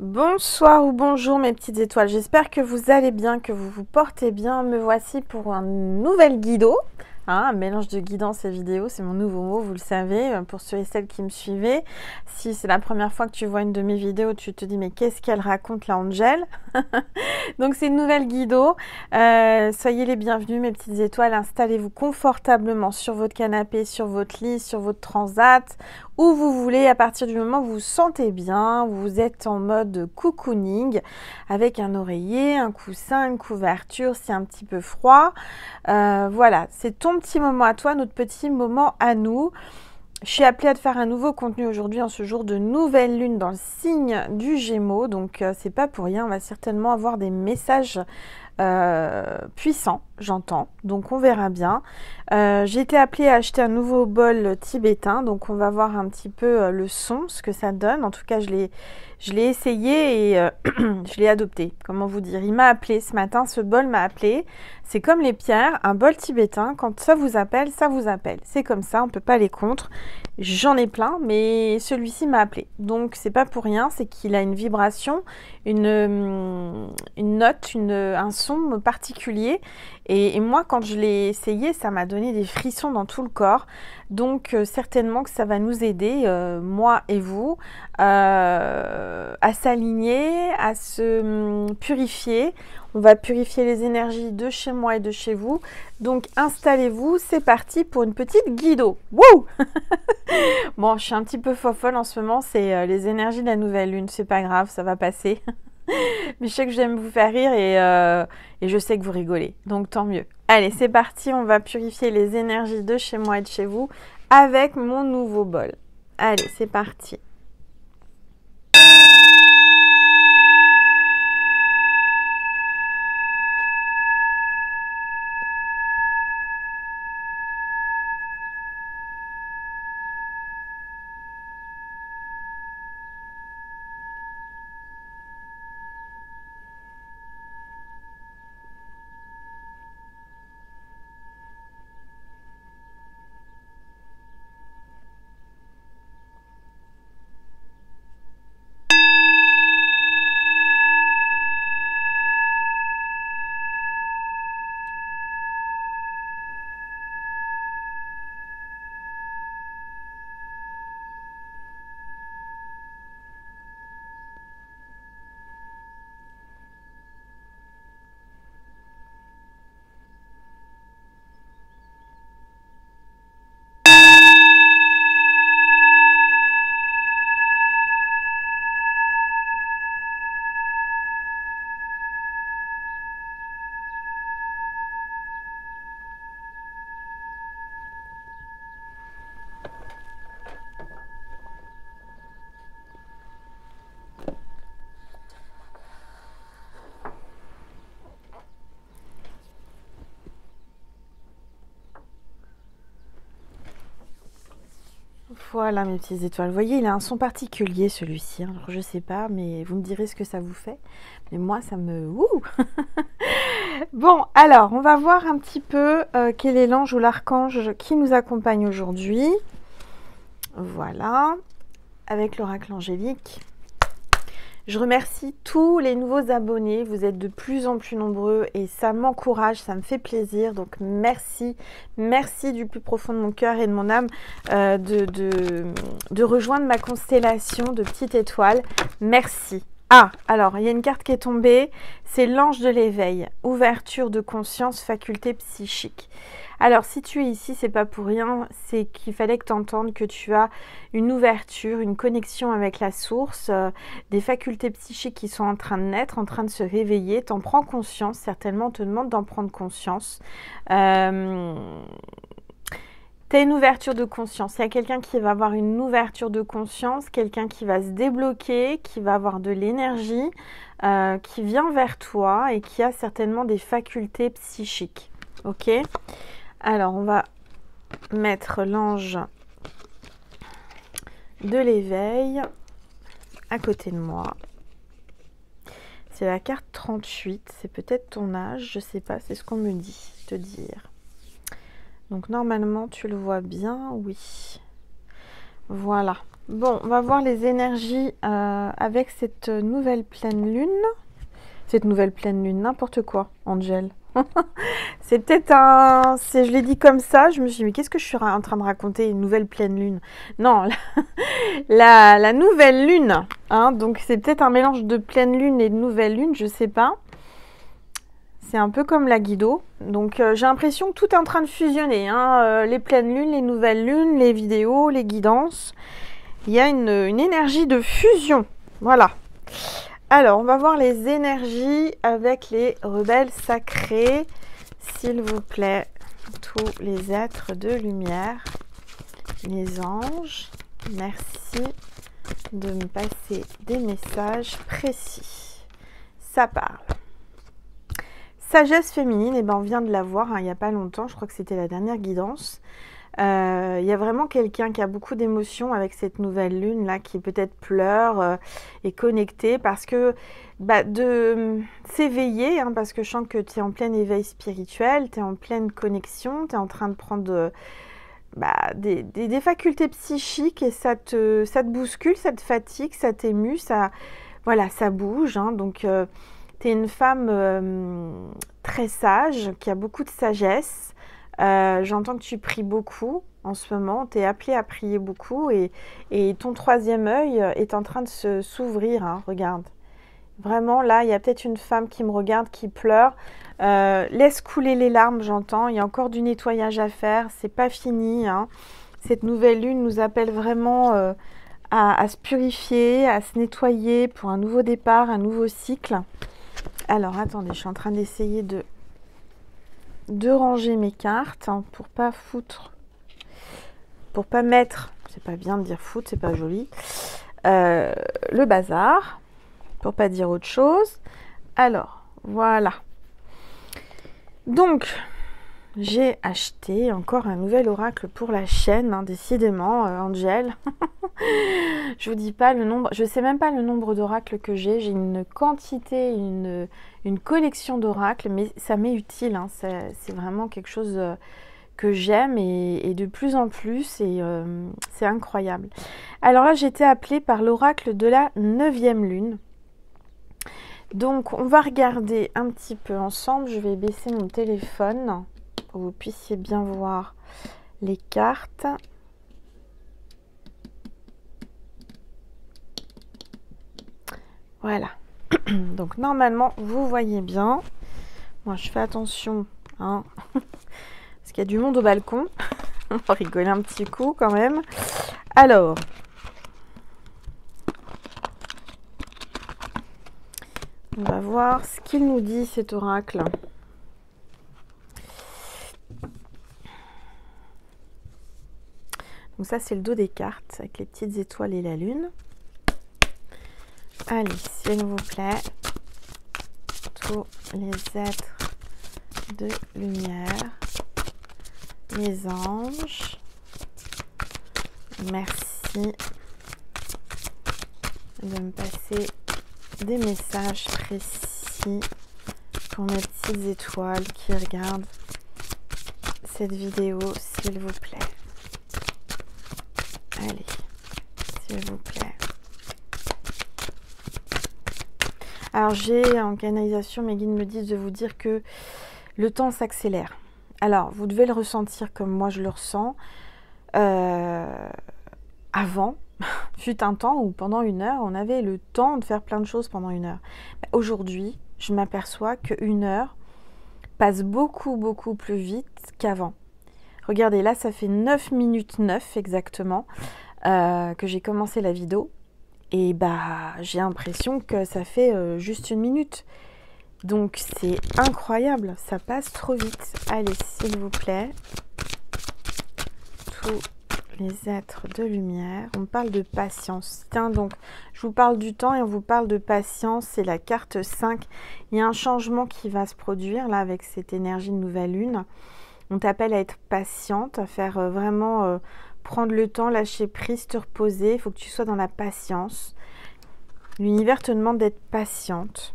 Bonsoir ou bonjour mes petites étoiles, j'espère que vous allez bien, que vous vous portez bien. Me voici pour un nouvel guido, un mélange de guidance et vidéo, c'est mon nouveau mot, vous le savez, pour ceux et celles qui me suivaient. Si c'est la première fois que tu vois une de mes vidéos, tu te dis mais qu'est-ce qu'elle raconte la Angel. Donc c'est une nouvelle guido, soyez les bienvenus mes petites étoiles, installez-vous confortablement sur votre canapé, sur votre lit, sur votre transat, où vous voulez, à partir du moment où vous vous sentez bien, vous êtes en mode cocooning, avec un oreiller, un coussin, une couverture, c'est un petit peu froid. Voilà, c'est ton petit moment à toi, notre petit moment à nous. Je suis appelée à te faire un nouveau contenu aujourd'hui en ce jour de nouvelle lune dans le signe du Gémeaux, donc c'est pas pour rien, on va certainement avoir des messages puissant, j'entends, donc on verra bien. J'ai été appelée à acheter un nouveau bol tibétain, donc on va voir un petit peu le son, ce que ça donne. En tout cas, je l'ai essayé et je l'ai adopté. Comment vous dire, il m'a appelé ce matin, ce bol m'a appelé. C'est comme les pierres, un bol tibétain, quand ça vous appelle, ça vous appelle. C'est comme ça, on peut pas aller contre. J'en ai plein, mais celui-ci m'a appelé. Donc c'est pas pour rien, c'est qu'il a une vibration, une note, un son particulier. Et moi, quand je l'ai essayé, ça m'a donné des frissons dans tout le corps. Donc certainement que ça va nous aider, moi et vous, à s'aligner, à se purifier. On va purifier les énergies de chez moi et de chez vous. Donc installez-vous, c'est parti pour une petite guido. Wouh. Bon, je suis un petit peu fofolle en ce moment, c'est les énergies de la nouvelle lune, c'est pas grave, ça va passer. Mais je sais que j'aime vous faire rire et je sais que vous rigolez, donc tant mieux. Allez, c'est parti, on va purifier les énergies de chez moi et de chez vous avec mon nouveau bol. Allez, c'est parti. Voilà mes petites étoiles. Vous voyez, il a un son particulier celui-ci. Alors je sais pas, mais vous me direz ce que ça vous fait. Mais moi, ça me... Ouh. Bon, alors, on va voir un petit peu quel est l'ange ou l'archange qui nous accompagne aujourd'hui. Voilà, avec l'oracle angélique. Je remercie tous les nouveaux abonnés, vous êtes de plus en plus nombreux et ça m'encourage, ça me fait plaisir. Donc merci, merci du plus profond de mon cœur et de mon âme de rejoindre ma constellation de petites étoiles. Merci. Ah, alors il y a une carte qui est tombée, c'est l'ange de l'éveil, ouverture de conscience, faculté psychique. Alors, si tu es ici, c'est pas pour rien, c'est qu'il fallait que tu entendes que tu as une ouverture, une connexion avec la source, des facultés psychiques qui sont en train de naître, en train de se réveiller. Tu en prends conscience, certainement, on te demande d'en prendre conscience. Tu as une ouverture de conscience. Il y a quelqu'un qui va avoir une ouverture de conscience, quelqu'un qui va se débloquer, qui va avoir de l'énergie, qui vient vers toi et qui a certainement des facultés psychiques. Ok ? Alors, on va mettre l'ange de l'éveil à côté de moi. C'est la carte 38, c'est peut-être ton âge, je sais pas, c'est ce qu'on me dit, te dire. Donc normalement, tu le vois bien, oui. Voilà. Bon, on va voir les énergies avec cette nouvelle pleine lune. Cette nouvelle pleine lune, n'importe quoi, Angel. C'est peut-être un... Je l'ai dit comme ça, je me suis dit, mais qu'est-ce que je suis en train de raconter? Une nouvelle pleine lune. Non, la nouvelle lune. Hein, donc c'est peut-être un mélange de pleine lune et de nouvelle lune, je sais pas. C'est un peu comme la Guido. Donc j'ai l'impression que tout est en train de fusionner. Hein, les pleines lunes, les nouvelles lunes, les vidéos, les guidances. Il y a une énergie de fusion. Voilà. Alors, on va voir les énergies avec les rebelles sacrés. S'il vous plaît, tous les êtres de lumière, les anges, merci de me passer des messages précis. Ça parle. Sagesse féminine, eh ben, on vient de la voir il n'y a pas longtemps, je crois que c'était la dernière guidance. Il y a vraiment quelqu'un qui a beaucoup d'émotions avec cette nouvelle lune là, qui peut-être pleure et connecté parce que de s'éveiller, hein, parce que je sens que tu es en plein éveil spirituel, tu es en pleine connexion, tu es en train de prendre des facultés psychiques et ça te bouscule, ça te fatigue, ça t'émue, voilà, ça bouge. Hein, donc tu es une femme très sage, qui a beaucoup de sagesse. J'entends que tu pries beaucoup en ce moment, tu es appelée à prier beaucoup et ton troisième œil est en train de s'ouvrir, hein, regarde. Vraiment, là, il y a peut-être une femme qui me regarde, qui pleure. Laisse couler les larmes, j'entends. Il y a encore du nettoyage à faire, c'est pas fini. Hein. Cette nouvelle lune nous appelle vraiment à se purifier, à se nettoyer pour un nouveau départ, un nouveau cycle. Alors, attendez, je suis en train d'essayer de ranger mes cartes hein, pour pas mettre, c'est pas bien de dire foutre, c'est pas joli, le bazar, pour pas dire autre chose. Alors, voilà. Donc, j'ai acheté encore un nouvel oracle pour la chaîne, hein, décidément, Angel. Je vous dis pas le nombre, je sais même pas le nombre d'oracles que j'ai. J'ai une quantité, une collection d'oracles, mais ça m'est utile. Hein. C'est vraiment quelque chose que j'aime et de plus en plus, et c'est incroyable. Alors là, j'ai été appelée par l'oracle de la 9e lune. Donc, on va regarder un petit peu ensemble. Je vais baisser mon téléphone pour que vous puissiez bien voir les cartes. Voilà. Donc, normalement, vous voyez bien. Moi, je fais attention, hein, parce qu'il y a du monde au balcon. On va rigoler un petit coup quand même. Alors, on va voir ce qu'il nous dit, cet oracle. Donc ça, c'est le dos des cartes, avec les petites étoiles et la lune. Allez, s'il vous plaît, tous les êtres de lumière, les anges, merci de me passer des messages précis pour mes petites étoiles qui regardent cette vidéo, s'il vous plaît. Allez, s'il vous plaît. Alors j'ai en canalisation, mes guides me disent de vous dire que le temps s'accélère. Alors vous devez le ressentir comme moi je le ressens. Avant, fut un temps où pendant 1 heure, on avait le temps de faire plein de choses pendant 1 heure. Aujourd'hui, je m'aperçois que 1 heure passe beaucoup plus vite qu'avant. Regardez, là ça fait 9 minutes 9 exactement que j'ai commencé la vidéo. Et j'ai l'impression que ça fait juste 1 minute. Donc c'est incroyable, ça passe trop vite. Allez, s'il vous plaît, tous les êtres de lumière. On parle de patience. Tiens, donc, je vous parle du temps et on vous parle de patience. C'est la carte 5. Il y a un changement qui va se produire là avec cette énergie de nouvelle lune. On t'appelle à être patiente, à faire vraiment... prendre le temps, lâcher prise, te reposer. Il faut que tu sois dans la patience. L'univers te demande d'être patiente.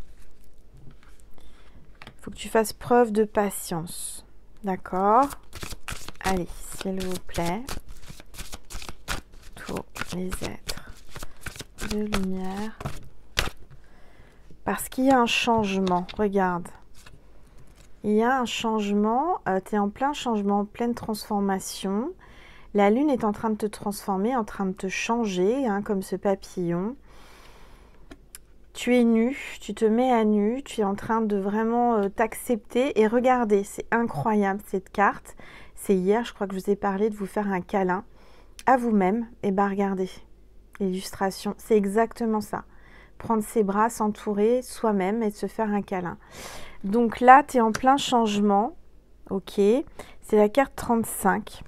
Il faut que tu fasses preuve de patience. D'accord? Allez, s'il vous plaît. faut les êtres de lumière. Parce qu'il y a un changement, regarde. Il y a un changement, tu es en plein changement, en pleine transformation. La lune est en train de te transformer, en train de te changer, hein, comme ce papillon. Tu es nu, tu te mets à nu, tu es en train de vraiment t'accepter. Et regardez, c'est incroyable cette carte. C'est hier, je crois que je vous ai parlé de vous faire un câlin à vous-même. Et bien regardez, l'illustration, c'est exactement ça. Prendre ses bras, s'entourer soi-même et se faire un câlin. Donc là, tu es en plein changement. Ok, c'est la carte 35.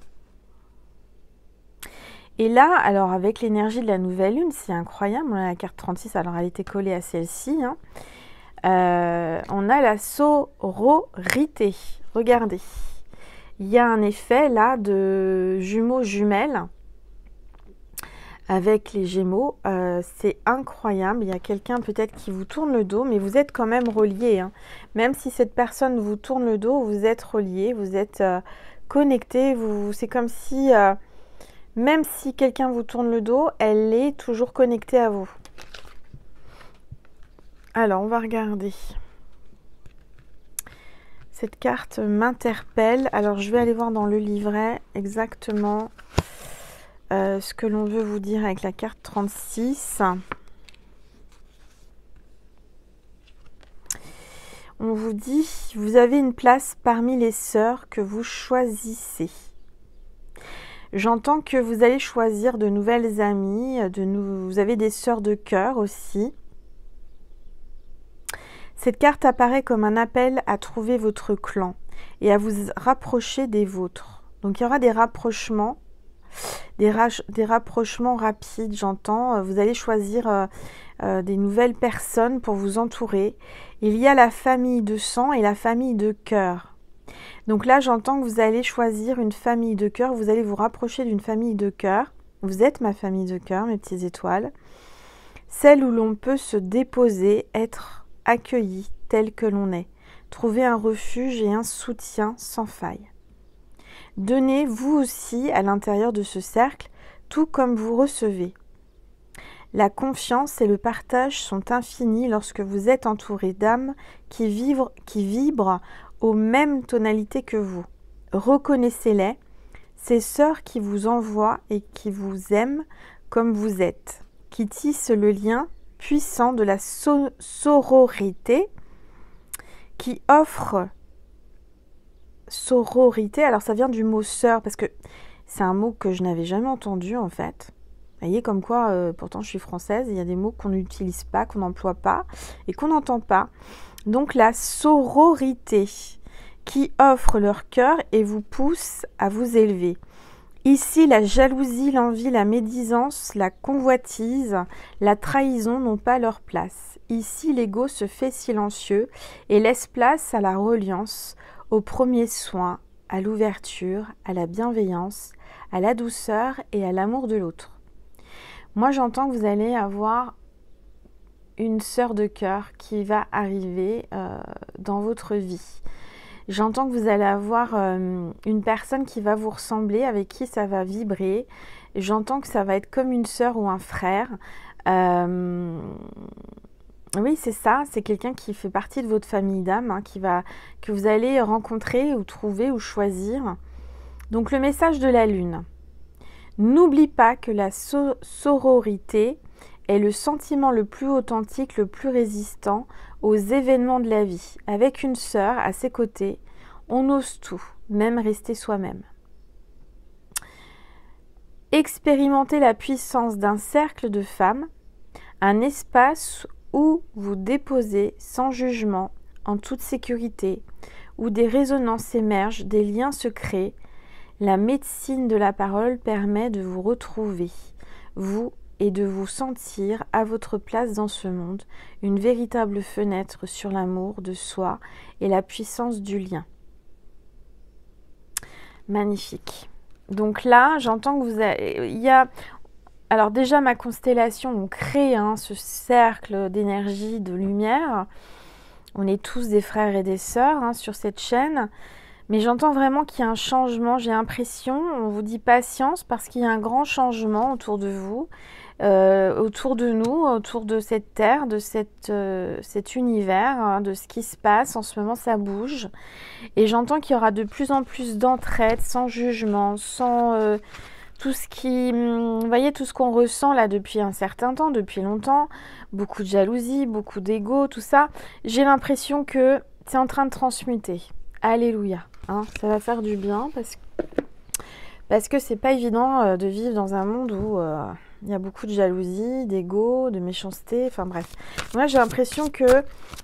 Et là, alors avec l'énergie de la nouvelle lune, c'est incroyable. On a la carte 36, alors elle était collée à celle-ci. Hein. On a la sororité. Regardez. Il y a un effet là de jumeaux jumelles avec les Gémeaux. C'est incroyable. Il y a quelqu'un peut-être qui vous tourne le dos, mais vous êtes quand même reliés. Hein. Même si cette personne vous tourne le dos, vous êtes reliés, vous êtes connectés. C'est comme si... même si quelqu'un vous tourne le dos, elle est toujours connectée à vous. Alors, on va regarder. Cette carte m'interpelle. Alors, je vais aller voir dans le livret exactement ce que l'on veut vous dire avec la carte 36. On vous dit, vous avez une place parmi les sœurs que vous choisissez. J'entends que vous allez choisir de nouvelles amies, vous avez des sœurs de cœur aussi. Cette carte apparaît comme un appel à trouver votre clan et à vous rapprocher des vôtres. Donc il y aura des rapprochements, des rapprochements rapides, j'entends. Vous allez choisir des nouvelles personnes pour vous entourer. Il y a la famille de sang et la famille de cœur. Donc là, j'entends que vous allez choisir une famille de cœur, vous allez vous rapprocher d'une famille de cœur. Vous êtes ma famille de cœur, mes petites étoiles. Celle où l'on peut se déposer, être accueilli tel que l'on est. Trouver un refuge et un soutien sans faille. Donnez vous aussi à l'intérieur de ce cercle, tout comme vous recevez. La confiance et le partage sont infinis lorsque vous êtes entouré d'âmes qui vibrent aux mêmes tonalités que vous. Reconnaissez-les, ces sœurs qui vous envoient et qui vous aiment comme vous êtes, qui tissent le lien puissant de la sororité, qui offre sororité. Alors ça vient du mot sœur, parce que c'est un mot que je n'avais jamais entendu en fait. Vous voyez comme quoi, pourtant je suis française, il y a des mots qu'on n'utilise pas, qu'on n'emploie pas et qu'on n'entend pas. Donc la sororité qui offre leur cœur et vous pousse à vous élever. Ici, la jalousie, l'envie, la médisance, la convoitise, la trahison n'ont pas leur place. Ici, l'ego se fait silencieux et laisse place à la reliance, au premier soin, à l'ouverture, à la bienveillance, à la douceur et à l'amour de l'autre. Moi, j'entends que vous allez avoir une sœur de cœur qui va arriver dans votre vie. J'entends que vous allez avoir une personne qui va vous ressembler, avec qui ça va vibrer. J'entends que ça va être comme une sœur ou un frère. Oui, c'est ça. C'est quelqu'un qui fait partie de votre famille d'âme, hein, que vous allez rencontrer ou trouver ou choisir. Donc, le message de la lune. N'oublie pas que la sororité est le sentiment le plus authentique, le plus résistant aux événements de la vie. Avec une sœur à ses côtés, on ose tout, même rester soi-même. Expérimentez la puissance d'un cercle de femmes, un espace où vous déposez sans jugement, en toute sécurité, où des résonances émergent, des liens se créent. La médecine de la parole permet de vous retrouver, vous, et de vous sentir à votre place dans ce monde, une véritable fenêtre sur l'amour de soi et la puissance du lien. Magnifique. Donc là, j'entends que vous avez... Alors déjà, ma constellation, on crée ce cercle d'énergie, de lumière. On est tous des frères et des sœurs sur cette chaîne. Mais j'entends vraiment qu'il y a un changement, j'ai l'impression, on vous dit patience parce qu'il y a un grand changement autour de vous, autour de nous, autour de cette terre, de cet univers, hein, de ce qui se passe. En ce moment, ça bouge. Et j'entends qu'il y aura de plus en plus d'entraide, sans jugement, sans tout ce qui... Vous voyez, tout ce qu'on ressent là depuis un certain temps, depuis longtemps, beaucoup de jalousie, beaucoup d'ego, tout ça. J'ai l'impression que c'est en train de transmuter. Alléluia. Hein, ça va faire du bien parce que c'est pas évident de vivre dans un monde où il y a beaucoup de jalousie, d'ego, de méchanceté, enfin bref. Moi j'ai l'impression que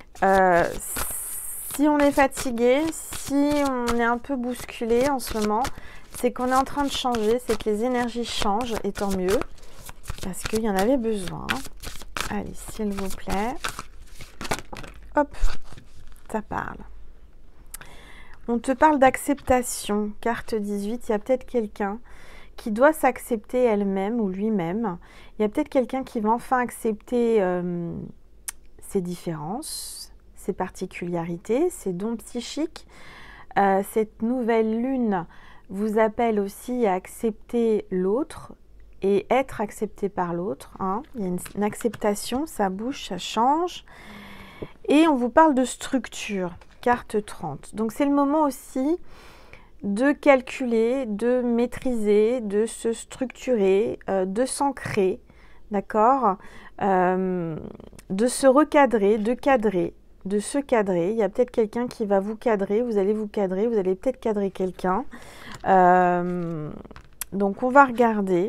si on est fatigué, si on est un peu bousculé en ce moment, c'est qu'on est en train de changer, c'est que les énergies changent, et tant mieux, parce qu'il y en avait besoin. Allez, s'il vous plaît. Hop, ça parle. On te parle d'acceptation, carte 18, il y a peut-être quelqu'un qui doit s'accepter elle-même ou lui-même. Il y a peut-être quelqu'un qui va enfin accepter ses différences, ses particularités, ses dons psychiques. Cette nouvelle lune vous appelle aussi à accepter l'autre et être accepté par l'autre. Hein. Il y a une acceptation, ça bouge, ça change. Et on vous parle de structure. Carte 30. Donc c'est le moment aussi de calculer, de maîtriser, de se structurer, de s'ancrer, d'accord, de se recadrer, de cadrer, de se cadrer. Il y a peut-être quelqu'un qui va vous cadrer, vous allez peut-être cadrer quelqu'un. Donc on va regarder.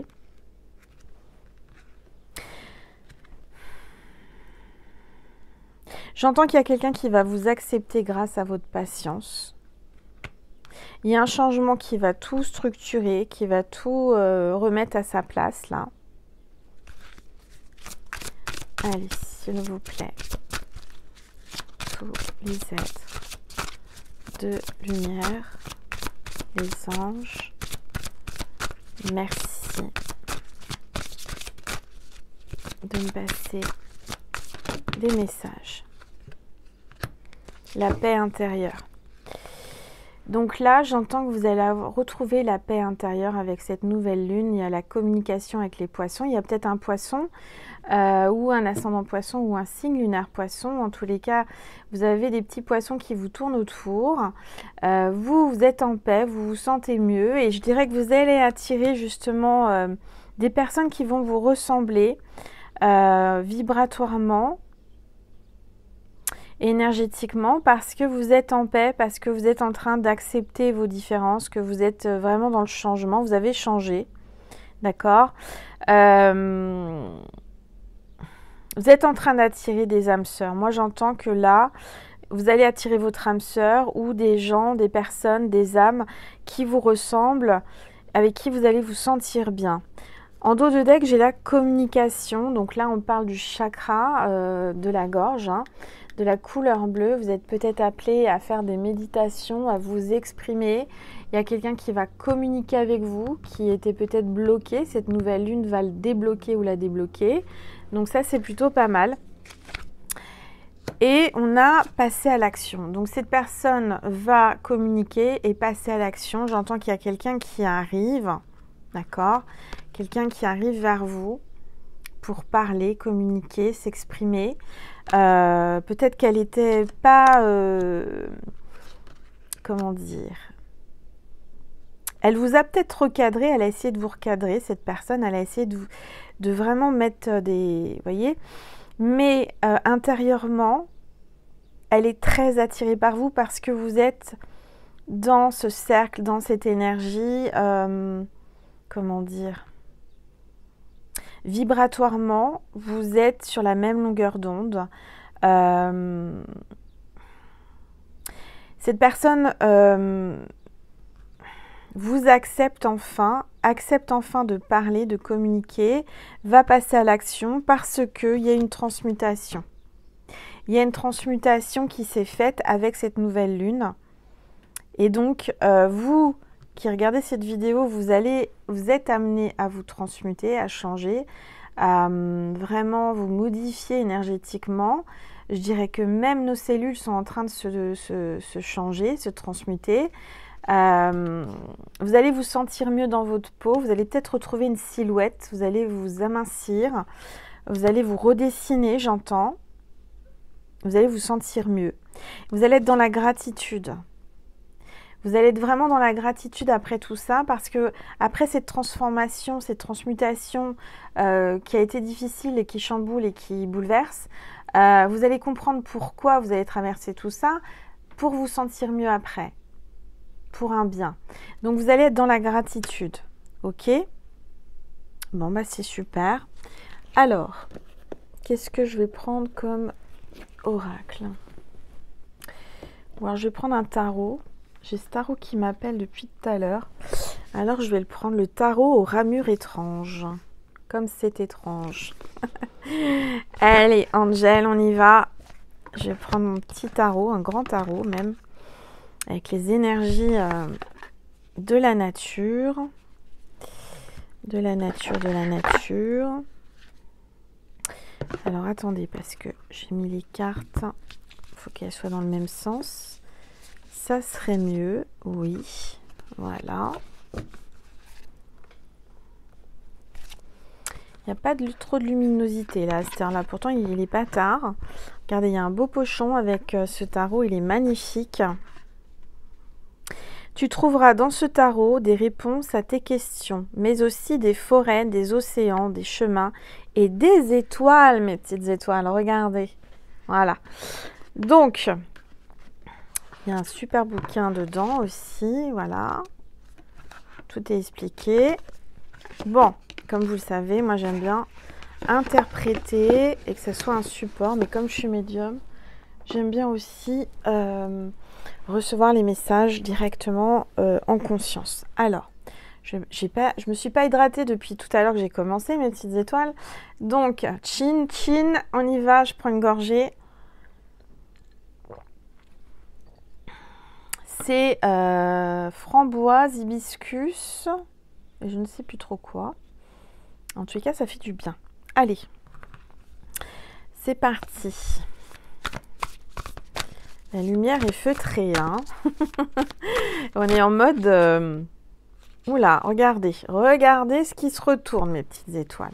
J'entends qu'il y a quelqu'un qui va vous accepter grâce à votre patience. Il y a un changement qui va tout structurer, qui va tout remettre à sa place, là. Allez, s'il vous plaît. Tous les êtres de lumière, les anges, merci de me passer des messages. La paix intérieure. Donc là, j'entends que vous allez retrouver la paix intérieure avec cette nouvelle lune. Il y a la communication avec les poissons. Il y a peut-être un poisson ou un ascendant poisson ou un signe lunaire poisson. En tous les cas, vous avez des petits poissons qui vous tournent autour. Vous êtes en paix, vous vous sentez mieux. Et je dirais que vous allez attirer justement des personnes qui vont vous ressembler vibratoirement, énergétiquement, parce que vous êtes en paix, parce que vous êtes en train d'accepter vos différences, que vous êtes vraiment dans le changement, vous avez changé, d'accord, vous êtes en train d'attirer des âmes sœurs. Moi j'entends que là vous allez attirer votre âme sœur ou des gens, des personnes, des âmes qui vous ressemblent, avec qui vous allez vous sentir bien. En dos de deck, j'ai la communication. Donc là, on parle du chakra de la gorge, hein, de la couleur bleue. Vous êtes peut-être appelé à faire des méditations, à vous exprimer. Il y a quelqu'un qui va communiquer avec vous, qui était peut-être bloqué. Cette nouvelle lune va le débloquer ou la débloquer. Donc ça, c'est plutôt pas mal. Et on a passé à l'action. Donc cette personne va communiquer et passer à l'action. J'entends qu'il y a quelqu'un qui arrive, d'accord ? Quelqu'un qui arrive vers vous pour parler, communiquer, s'exprimer. Peut-être qu'elle n'était pas... comment dire ? Elle vous a peut-être recadré, elle a essayé de vous recadrer, cette personne. Elle a essayé de vraiment mettre des... Vous voyez ? Mais intérieurement, elle est très attirée par vous parce que vous êtes dans ce cercle, dans cette énergie... comment dire ? Vibratoirement, vous êtes sur la même longueur d'onde. Cette personne vous accepte enfin de parler, de communiquer, va passer à l'action parce qu'il y a une transmutation. Il y a une transmutation qui s'est faite avec cette nouvelle lune. Et donc, vous qui regardez cette vidéo, vous êtes amené à vous transmuter, à changer, à vraiment vous modifier énergétiquement. Je dirais que même nos cellules sont en train de se changer, se transmuter. Vous allez vous sentir mieux dans votre peau, vous allez peut-être retrouver une silhouette, vous allez vous amincir, vous allez vous redessiner, j'entends. Vous allez vous sentir mieux. Vous allez être dans la gratitude. Vous allez être vraiment dans la gratitude après tout ça, parce que après cette transformation, cette transmutation qui a été difficile et qui chamboule et qui bouleverse, vous allez comprendre pourquoi vous allez traverser tout ça, pour vous sentir mieux après, pour un bien. Donc vous allez être dans la gratitude, ok? Bon bah c'est super. Alors, qu'est-ce que je vais prendre comme oracle? Bon, alors je vais prendre un tarot. J'ai ce tarot qui m'appelle depuis tout à l'heure. Alors je vais le prendre, le tarot aux ramures étranges. Comme c'est étrange. Allez, Angel, on y va. Je vais prendre mon petit tarot, un grand tarot même, avec les énergies de la nature. De la nature, de la nature. Alors attendez, parce que j'ai mis les cartes. Il faut qu'elles soient dans le même sens. Ça serait mieux, oui. Voilà. Il n'y a pas trop de luminosité là à cette heure-là. Pourtant, il n'est pas tard. Regardez, il y a un beau pochon avec ce tarot. Il est magnifique. Tu trouveras dans ce tarot des réponses à tes questions, mais aussi des forêts, des océans, des chemins et des étoiles, mes petites étoiles. Regardez. Voilà. Donc, il y a un super bouquin dedans aussi. Voilà. Tout est expliqué. Bon, comme vous le savez, moi j'aime bien interpréter et que ce soit un support, mais comme je suis médium, j'aime bien aussi recevoir les messages directement en conscience. Alors, je me suis pas hydratée depuis tout à l'heure que j'ai commencé, mes petites étoiles. Donc, chin, on y va, je prends une gorgée. C'est framboise, hibiscus, et je ne sais plus trop quoi. En tout cas, ça fait du bien. Allez, c'est parti. La lumière est feutrée, hein. On est en mode... Oula, regardez ce qui se retourne, mes petites étoiles.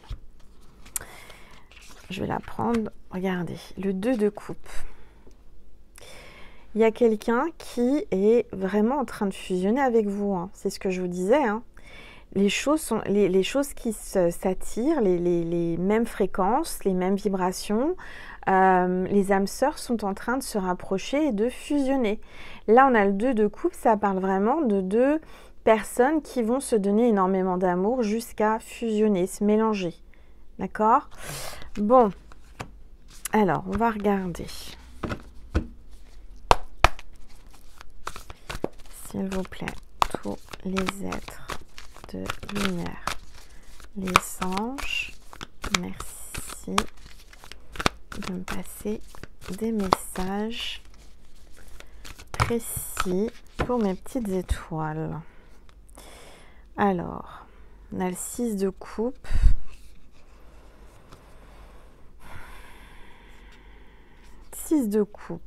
Je vais la prendre. Regardez, le 2 de coupe. Il y a quelqu'un qui est vraiment en train de fusionner avec vous. Hein. C'est ce que je vous disais. Hein. Les choses qui s'attirent, les mêmes fréquences, les mêmes vibrations. Les âmes sœurs sont en train de se rapprocher et de fusionner. Là, on a le 2 de coupe. Ça parle vraiment de deux personnes qui vont se donner énormément d'amour jusqu'à fusionner, se mélanger. D'accord? Bon. Alors, on va regarder. S'il vous plaît, tous les êtres de lumière, les anges, merci de me passer des messages précis pour mes petites étoiles. Alors, on a le 6 de coupe. De coupe.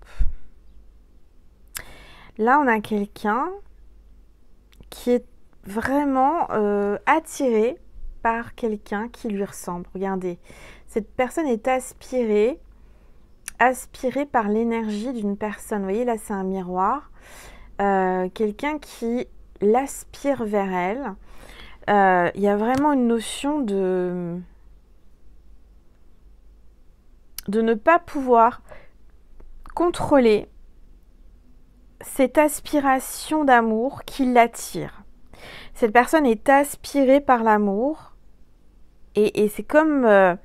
Là, on a quelqu'un qui est vraiment attiré par quelqu'un qui lui ressemble. Regardez, cette personne est aspirée par l'énergie d'une personne. Vous voyez, là, c'est un miroir. Quelqu'un qui l'aspire vers elle. Il y a vraiment une notion de ne pas pouvoir contrôler cette aspiration d'amour qui l'attire. Cette personne est aspirée par l'amour et c'est comme un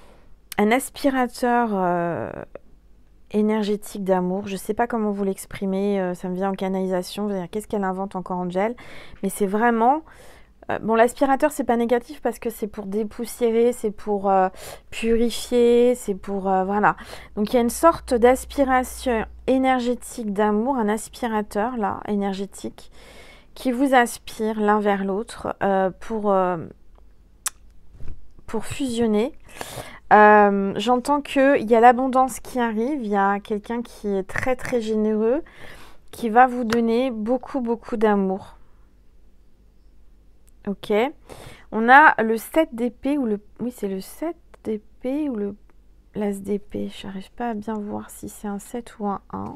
aspirateur énergétique d'amour. Je ne sais pas comment vous l'exprimer, ça me vient en canalisation. Qu'est-ce qu'elle invente encore, Angel? Mais c'est vraiment... Bon, l'aspirateur, c'est pas négatif parce que c'est pour dépoussiérer, c'est pour purifier, c'est pour... voilà. Donc, il y a une sorte d'aspiration énergétique d'amour, un aspirateur, là, énergétique, qui vous aspire l'un vers l'autre pour fusionner. J'entends qu'il y a l'abondance qui arrive, il y a quelqu'un qui est très, très généreux, qui va vous donner beaucoup, beaucoup d'amour. Ok. On a le 7 d'épée ou le... Oui, c'est le 7 d'épée ou le... l'as d'épée. Je n'arrive pas à bien voir si c'est un 7 ou un 1.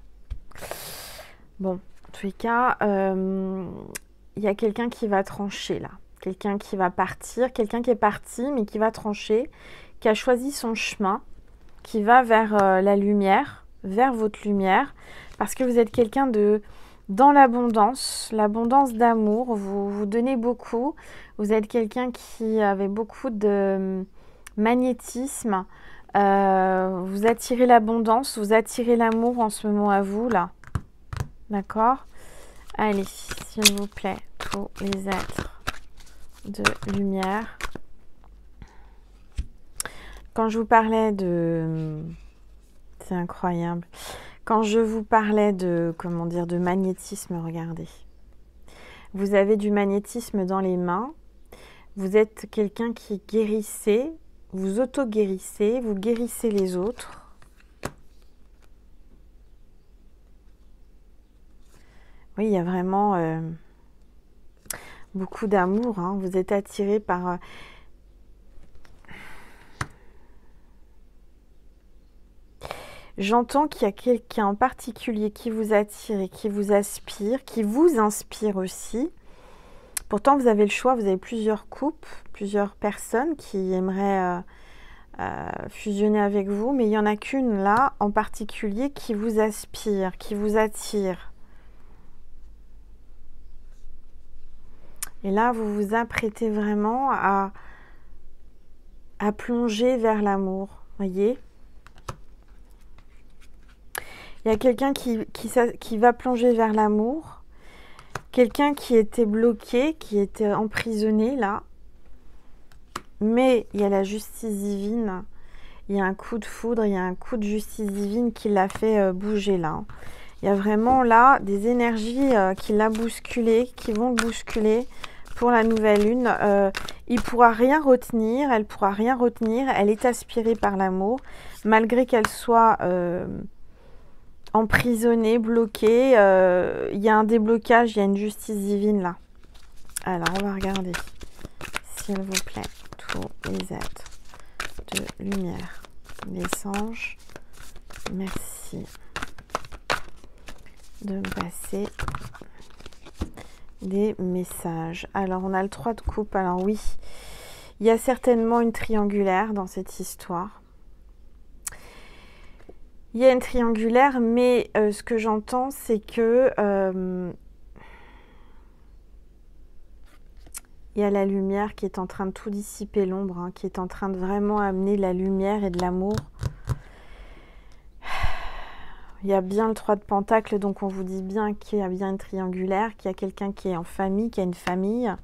Bon, en tous les cas, il y a quelqu'un qui va trancher là. Quelqu'un qui va partir. Quelqu'un qui est parti mais qui va trancher. Qui a choisi son chemin. Qui va vers la lumière. Vers votre lumière. Parce que vous êtes quelqu'un de... dans l'abondance d'amour, vous donnez beaucoup. Vous êtes quelqu'un qui avait beaucoup de magnétisme. Vous attirez l'abondance, vous attirez l'amour en ce moment à vous, là. D'accord? Allez, s'il vous plaît, tous les êtres de lumière. Quand je vous parlais de... C'est incroyable. Quand je vous parlais de, comment dire, de magnétisme, regardez. Vous avez du magnétisme dans les mains. Vous êtes quelqu'un qui guérissez, vous auto-guérissez, vous guérissez les autres. Oui, il y a vraiment beaucoup d'amour. Hein. Vous êtes attiré par... J'entends qu'il y a quelqu'un en particulier qui vous attire et qui vous aspire, qui vous inspire aussi. Pourtant, vous avez le choix, vous avez plusieurs couples, plusieurs personnes qui aimeraient fusionner avec vous, mais il n'y en a qu'une là en particulier qui vous aspire, qui vous attire. Et là, vous vous apprêtez vraiment à plonger vers l'amour, voyez ? Il y a quelqu'un qui va plonger vers l'amour. Quelqu'un qui était bloqué, qui était emprisonné là. Mais il y a la justice divine. Il y a un coup de foudre, il y a un coup de justice divine qui l'a fait bouger là. Il y a vraiment là des énergies qui l'a bousculé, qui vont le bousculer pour la nouvelle lune. Il ne pourra rien retenir, elle ne pourra rien retenir. Elle est aspirée par l'amour, malgré qu'elle soit... emprisonné, bloqué, il y a un déblocage, il y a une justice divine là. Alors, on va regarder, s'il vous plaît, tous les êtres de lumière, les anges, merci de me passer des messages. Alors, on a le 3 de coupe, alors oui, il y a certainement une triangulaire dans cette histoire. Il y a une triangulaire, mais ce que j'entends, c'est que il y a la lumière qui est en train de tout dissiper, l'ombre, hein, qui est en train de vraiment amener la lumière et de l'amour. Il y a bien le 3 de Pentacle, donc on vous dit bien qu'il y a bien une triangulaire, qu'il y a quelqu'un qui est en famille, qui a une famille,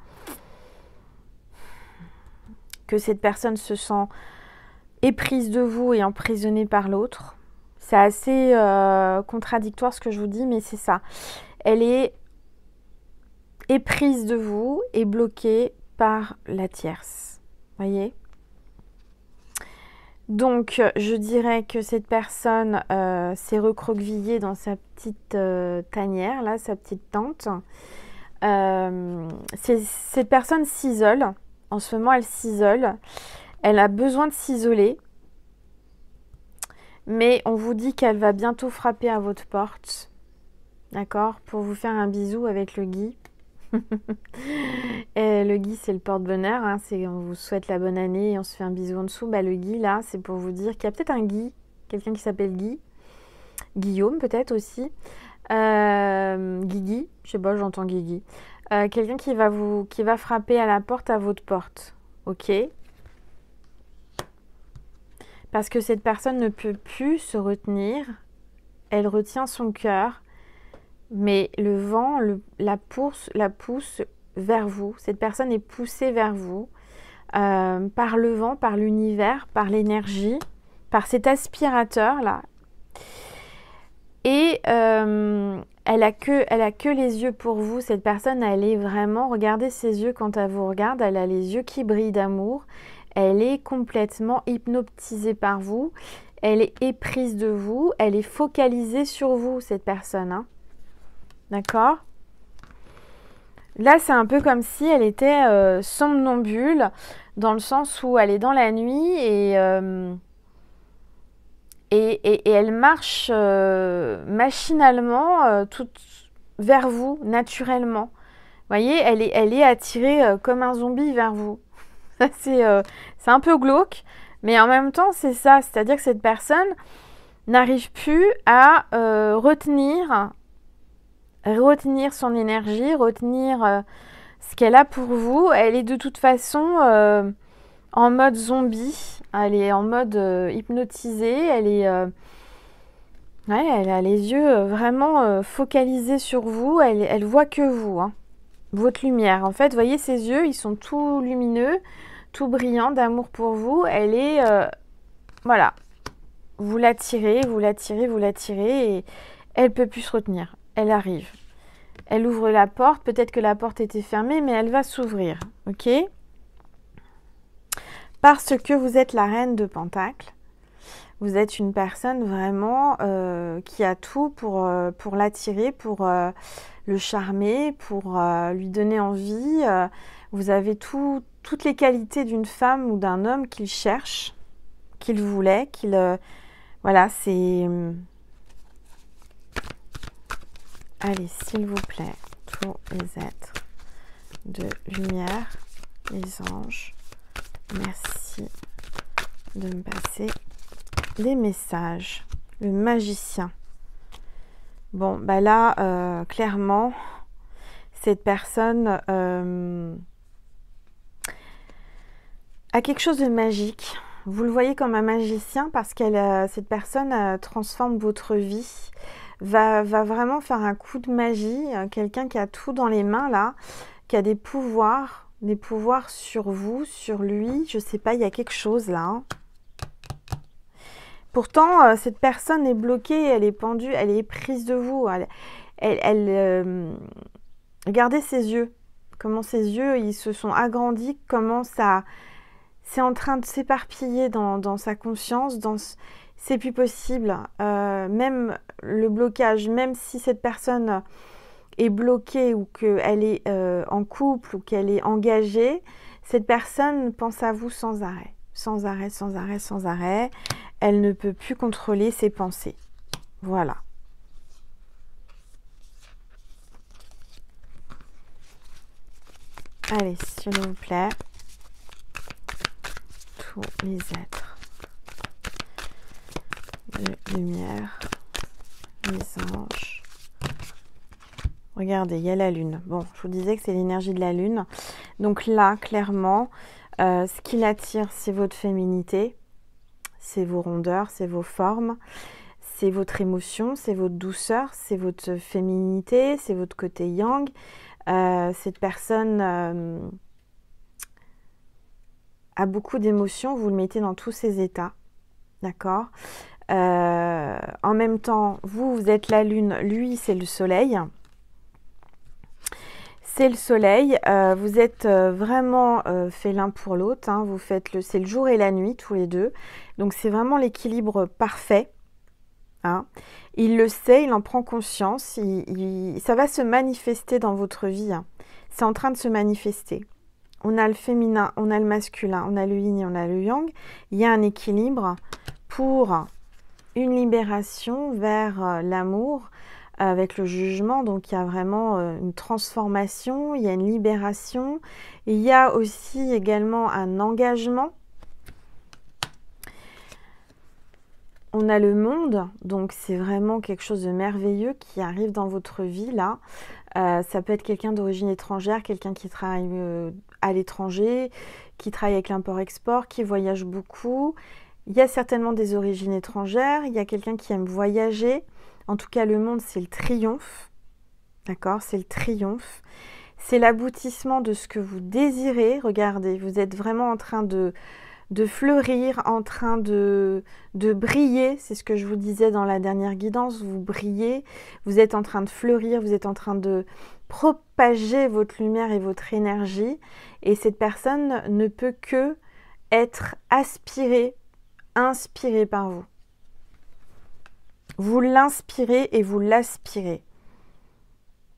que cette personne se sent éprise de vous et emprisonnée par l'autre. C'est assez contradictoire ce que je vous dis, mais c'est ça. Elle est éprise de vous et bloquée par la tierce. Voyez ? Donc, je dirais que cette personne s'est recroquevillée dans sa petite tanière, là, sa petite tente. Cette personne s'isole. En ce moment, elle s'isole. Elle a besoin de s'isoler. Mais on vous dit qu'elle va bientôt frapper à votre porte, d'accord, pour vous faire un bisou avec le gui. Et le gui, c'est le porte-bonheur, hein, on vous souhaite la bonne année et on se fait un bisou en dessous. Bah, le gui, là, c'est pour vous dire qu'il y a peut-être un Guy, quelqu'un qui s'appelle Guy, Guillaume peut-être aussi, Guigui, je sais pas, j'entends Guigui. Quelqu'un qui va frapper à la porte, à votre porte, ok ? Parce que cette personne ne peut plus se retenir, elle retient son cœur, mais le vent la pousse vers vous. Cette personne est poussée vers vous par le vent, par l'univers, par l'énergie, par cet aspirateur-là. Et elle a que les yeux pour vous. Cette personne, elle est vraiment... Regardez ses yeux quand elle vous regarde, elle a les yeux qui brillent d'amour. Elle est complètement hypnotisée par vous. Elle est éprise de vous. Elle est focalisée sur vous, cette personne. Hein. D'accord? Là, c'est un peu comme si elle était somnambule, dans le sens où elle est dans la nuit et elle marche machinalement vers vous, naturellement. Vous voyez, elle est attirée comme un zombie vers vous. Ça, c'est un peu glauque, mais en même temps, c'est ça. C'est-à-dire que cette personne n'arrive plus à retenir son énergie, retenir ce qu'elle a pour vous. Elle est de toute façon en mode zombie. Elle est en mode hypnotisée. Ouais, elle a les yeux vraiment focalisés sur vous. Elle voit que vous, hein, votre lumière. En fait, vous voyez ses yeux, ils sont tout lumineux, tout brillants d'amour pour vous. Elle est, voilà, vous l'attirez, vous l'attirez, vous l'attirez et elle peut plus se retenir. Elle arrive. Elle ouvre la porte. Peut-être que la porte était fermée, mais elle va s'ouvrir. Ok? Parce que vous êtes la reine de Pentacles. Vous êtes une personne vraiment qui a tout pour l'attirer, pour le charmer, pour lui donner envie. Vous avez toutes les qualités d'une femme ou d'un homme qu'il cherche, qu'il voulait, voilà, c'est... Allez, s'il vous plaît, tous les êtres de lumière, les anges, merci de me passer des messages. Le magicien. Bon, bah là, clairement, cette personne a quelque chose de magique. Vous le voyez comme un magicien parce cette personne transforme votre vie, va vraiment faire un coup de magie. Quelqu'un qui a tout dans les mains là, qui a des pouvoirs sur vous, sur lui. Je sais pas, il y a quelque chose là. Hein. Pourtant, cette personne est bloquée, elle est pendue, elle est prise de vous. Regardez ses yeux. Comment ses yeux, ils se sont agrandis. Comment ça... C'est en train de s'éparpiller dans sa conscience. C'est plus possible. Même le blocage, même si cette personne est bloquée ou qu'elle est en couple ou qu'elle est engagée, cette personne pense à vous sans arrêt. Sans arrêt, sans arrêt, sans arrêt. Elle ne peut plus contrôler ses pensées. Voilà. Allez, s'il vous plaît. Tous les êtres de lumière, les anges. Regardez, il y a la lune. Bon, je vous disais que c'est l'énergie de la lune. Donc là, clairement, ce qui l'attire, c'est votre féminité. C'est vos rondeurs, c'est vos formes, c'est votre émotion, c'est votre douceur, c'est votre féminité, c'est votre côté yang. Cette personne a beaucoup d'émotions, vous le mettez dans tous ses états, d'accord? En même temps, vous êtes la lune, lui, c'est le soleil. C'est le soleil, vous êtes vraiment fait l'un pour l'autre, hein, c'est le jour et la nuit tous les deux, donc c'est vraiment l'équilibre parfait, hein. Il le sait, il en prend conscience, ça va se manifester dans votre vie, hein. C'est en train de se manifester. On a le féminin, on a le masculin, on a le yin et on a le yang, il y a un équilibre pour une libération vers l'amour, avec le jugement, donc il y a vraiment une transformation, il y a une libération, il y a aussi également un engagement. On a le monde, donc c'est vraiment quelque chose de merveilleux qui arrive dans votre vie là. Ça peut être quelqu'un d'origine étrangère, quelqu'un qui travaille à l'étranger, qui travaille avec l'import-export, qui voyage beaucoup. Il y a certainement des origines étrangères, il y a quelqu'un qui aime voyager. En tout cas, le monde, c'est le triomphe. D'accord? C'est le triomphe. C'est l'aboutissement de ce que vous désirez. Regardez, vous êtes vraiment en train de fleurir, en train de briller. C'est ce que je vous disais dans la dernière guidance. Vous brillez, vous êtes en train de fleurir, vous êtes en train de propager votre lumière et votre énergie. Et cette personne ne peut que être inspirée par vous. Vous l'inspirez et vous l'aspirez.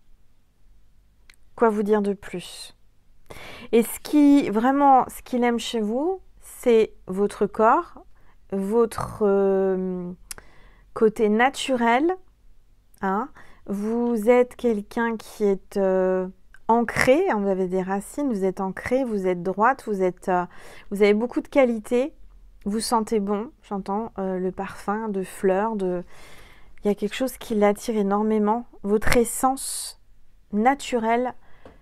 quoi vous dire de plus? Et ce qu'il aime chez vous, c'est votre corps, votre côté naturel. Hein. Vous êtes quelqu'un qui est ancré, hein, vous avez des racines, vous êtes ancré, vous êtes droite, vous avez beaucoup de qualités, vous sentez bon, j'entends le parfum de fleurs, il y a quelque chose qui l'attire énormément, votre essence naturelle,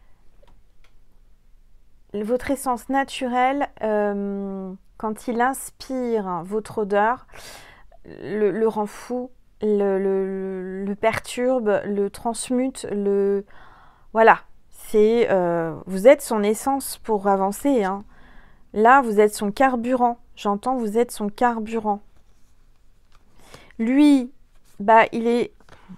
quand il inspire votre odeur, le rend fou, le perturbe, le transmute, voilà. Vous êtes son essence pour avancer. Hein. Là, vous êtes son carburant. J'entends, vous êtes son carburant. Lui, il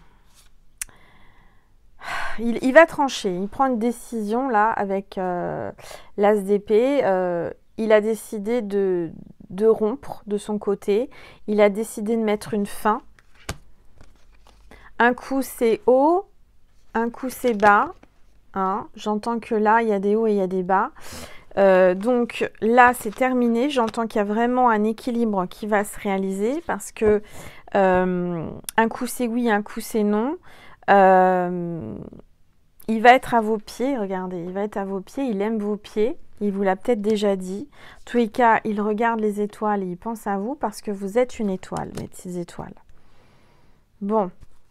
va trancher. Il prend une décision là avec l'as d'épée. Il a décidé de rompre de son côté. Il a décidé de mettre une fin. Un coup, c'est haut. Un coup, c'est bas. Hein. J'entends que là, il y a des hauts et il y a des bas. Donc là, c'est terminé. J'entends qu'il y a vraiment un équilibre qui va se réaliser parce que un coup, c'est oui, un coup, c'est non. Il va être à vos pieds. Regardez, il va être à vos pieds. Il aime vos pieds. Il vous l'a peut-être déjà dit. En tous les cas, il regarde les étoiles et il pense à vous parce que vous êtes une étoile, mes petites étoiles. Bon.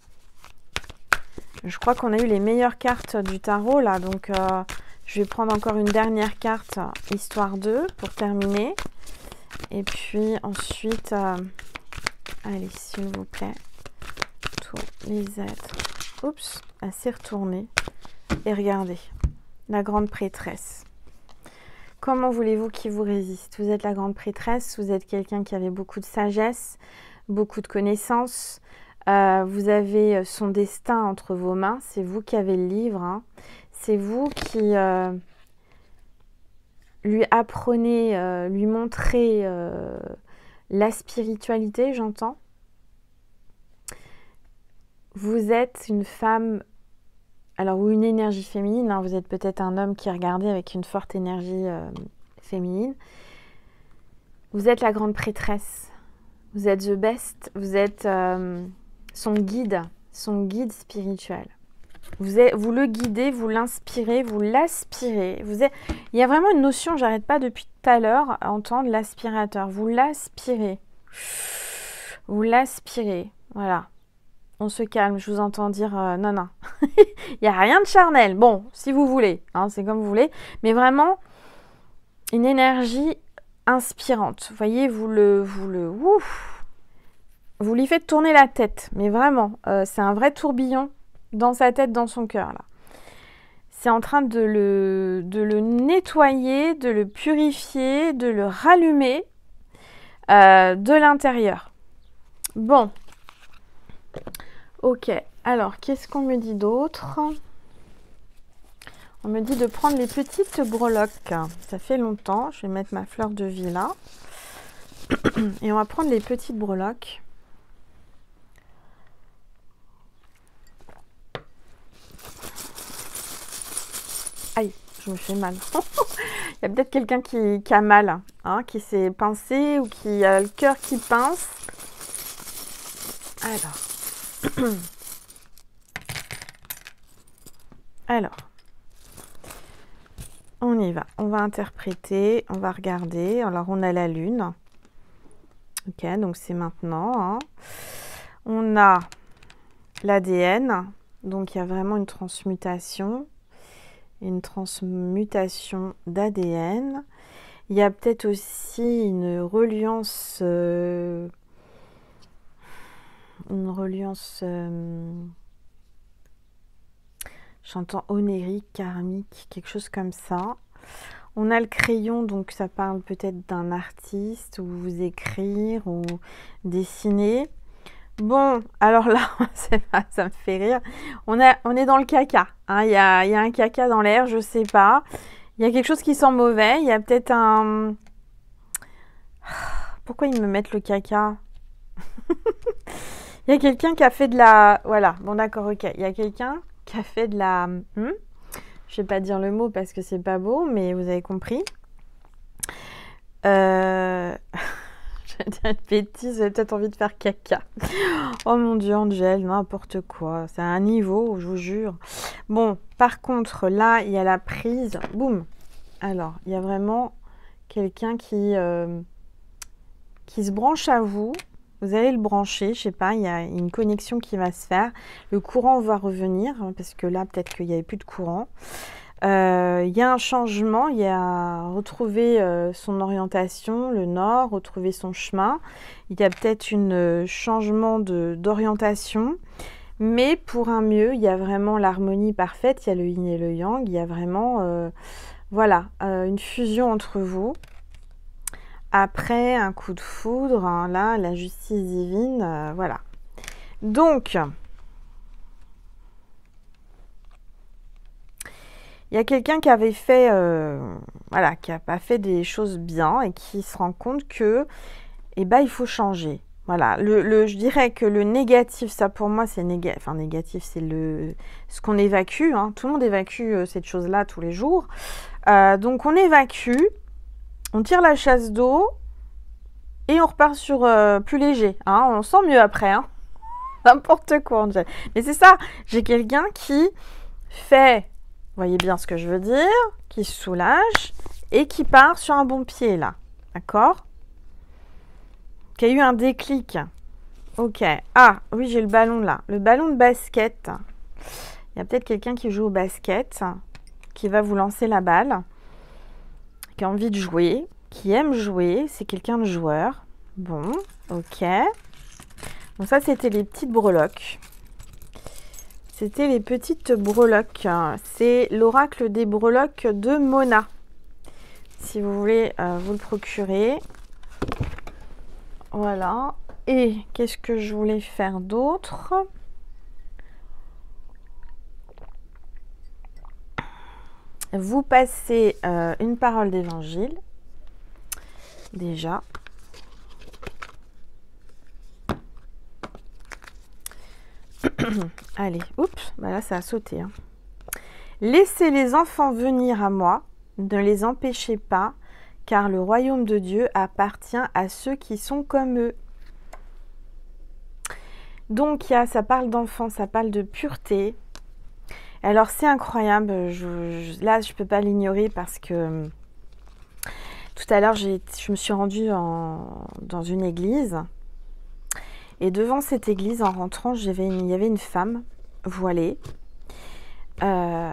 Je crois qu'on a eu les meilleures cartes du tarot là, donc je vais prendre encore une dernière carte, histoire 2, pour terminer. Et puis ensuite, allez, s'il vous plaît, tous les êtres. Oups, elle s'est retournée. Et regardez, la grande prêtresse. Comment voulez-vous qu'il vous résiste? Vous êtes la grande prêtresse, vous êtes quelqu'un qui avait beaucoup de sagesse, beaucoup de connaissances. Vous avez son destin entre vos mains, c'est vous qui avez le livre, hein. C'est vous qui lui apprenez, lui montrez la spiritualité, j'entends. Vous êtes une femme, alors ou une énergie féminine, hein, vous êtes peut-être un homme qui regardait avec une forte énergie féminine. Vous êtes la grande prêtresse, vous êtes the best, vous êtes son guide spirituel. Vous le guidez, vous l'inspirez, vous l'aspirez. Il y a vraiment une notion, j'arrête pas depuis tout à l'heure à entendre l'aspirateur. Vous l'aspirez. Vous l'aspirez. Voilà. On se calme, je vous entends dire non, non. Il n'y a rien de charnel. Bon, si vous voulez, hein, c'est comme vous voulez. Mais vraiment, une énergie inspirante. Vous voyez, vous lui faites tourner la tête, mais vraiment, c'est un vrai tourbillon dans sa tête, dans son cœur, là. C'est en train de le nettoyer, de le purifier, de le rallumer de l'intérieur. Bon. Ok. Alors, qu'est-ce qu'on me dit d'autre? On me dit de prendre les petites breloques. Ça fait longtemps. Je vais mettre ma fleur de vie là. Et on va prendre les petites breloques. Aïe, je me fais mal. Il y a peut-être quelqu'un qui a mal, hein, qui s'est pincé ou qui a le cœur qui pince. Alors, on y va. On va interpréter, on va regarder. Alors, on a la lune. Ok, donc c'est maintenant. Hein. On a l'ADN. Donc, il y a vraiment une transmutation. Une transmutation d'ADN. Il y a peut-être aussi une reliance j'entends onérique, karmique, quelque chose comme ça. On a le crayon, donc ça parle peut-être d'un artiste, ou vous écrire, ou dessiner. Bon, alors là, ça me fait rire. On est dans le caca. Hein. Il y a un caca dans l'air, je sais pas. Il y a quelque chose qui sent mauvais. Il y a peut-être un... Pourquoi ils me mettent le caca? Il y a quelqu'un qui a fait de la... Voilà, bon d'accord, ok. Il y a quelqu'un qui a fait de la... Je vais pas dire le mot parce que c'est pas beau, mais vous avez compris. J'allais dire une bêtise, j'avais peut-être envie de faire caca. Oh mon Dieu, Angel, n'importe quoi. C'est à un niveau, je vous jure. Bon, par contre, là, il y a la prise. Boum. Alors, il y a vraiment quelqu'un qui se branche à vous. Vous allez le brancher, je sais pas, il y a une connexion qui va se faire. Le courant va revenir, parce que là, peut-être qu'il n'y avait plus de courant. Il y a un changement, il y a retrouver son orientation, le nord, retrouver son chemin. Il y a peut-être un changement d'orientation, mais pour un mieux, il y a vraiment l'harmonie parfaite, il y a le yin et le yang, il y a vraiment voilà, une fusion entre vous. Après un coup de foudre, hein, là, la justice divine, voilà. Donc, il y a quelqu'un qui avait fait, voilà, qui n'a pas fait des choses bien et qui se rend compte que, eh ben, il faut changer. Voilà, je dirais que le négatif, ça pour moi, c'est enfin, négatif, c'est ce qu'on évacue. Hein. Tout le monde évacue cette chose-là tous les jours. Donc, on évacue. On tire la chasse d'eau et on repart sur plus léger. Hein, on sent mieux après. Hein. N'importe quoi, Angel. Mais c'est ça, j'ai quelqu'un qui fait, vous voyez bien ce que je veux dire, qui se soulage et qui part sur un bon pied là. D'accord? Qui a eu un déclic. Ok. Ah, oui, j'ai le ballon là. Le ballon de basket. Il y a peut-être quelqu'un qui joue au basket, qui va vous lancer la balle, qui a envie de jouer, qui aime jouer, c'est quelqu'un de joueur. Bon, ok. Donc ça, c'était les petites breloques. C'était les petites breloques. C'est l'oracle des breloques de Mona. Si vous voulez vous le procurer. Voilà. Et qu'est-ce que je voulais faire d'autre ? Vous passez une parole d'évangile. Déjà. Allez, oups, bah là ça a sauté. Hein. Laissez les enfants venir à moi, ne les empêchez pas, car le royaume de Dieu appartient à ceux qui sont comme eux. Donc ça parle d'enfants, ça parle de pureté. Alors c'est incroyable, là je peux pas l'ignorer parce que tout à l'heure je me suis rendue dans une église. Et devant cette église, en rentrant, il y avait une femme voilée. Il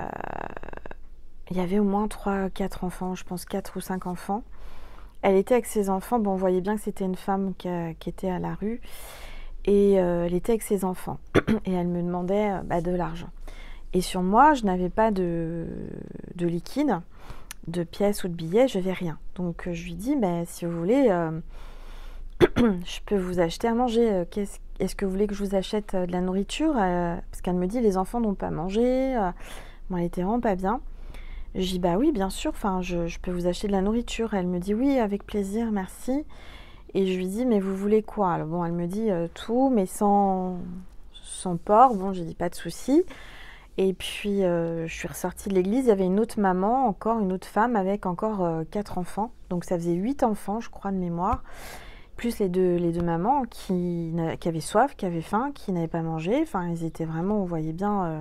y avait au moins 3-4 enfants, je pense 4 ou 5 enfants. Elle était avec ses enfants. Bon, on voyait bien que c'était une femme qui était à la rue. Et elle était avec ses enfants. Et elle me demandait de l'argent. Et sur moi, je n'avais pas de liquide, de pièces ou de billets, je n'avais rien. Donc je lui dis, si vous voulez... je peux vous acheter à manger. Est-ce que vous voulez que je vous achète de la nourriture parce qu'elle me dit les enfants n'ont pas mangé. Bon, elle était vraiment pas bien. Je dis bah oui, bien sûr. Enfin, je peux vous acheter de la nourriture. Elle me dit oui, avec plaisir, merci. Et je lui dis mais vous voulez quoi? Alors, bon, elle me dit tout, mais sans porc. Bon, j'ai dit pas de souci. Et puis je suis ressortie de l'église. Il y avait une autre maman, encore une autre femme avec encore 4 enfants. Donc ça faisait 8 enfants, je crois de mémoire. Plus les deux mamans qui avaient soif, qui avaient faim, qui n'avaient pas mangé. Enfin, ils étaient vraiment, on voyait bien.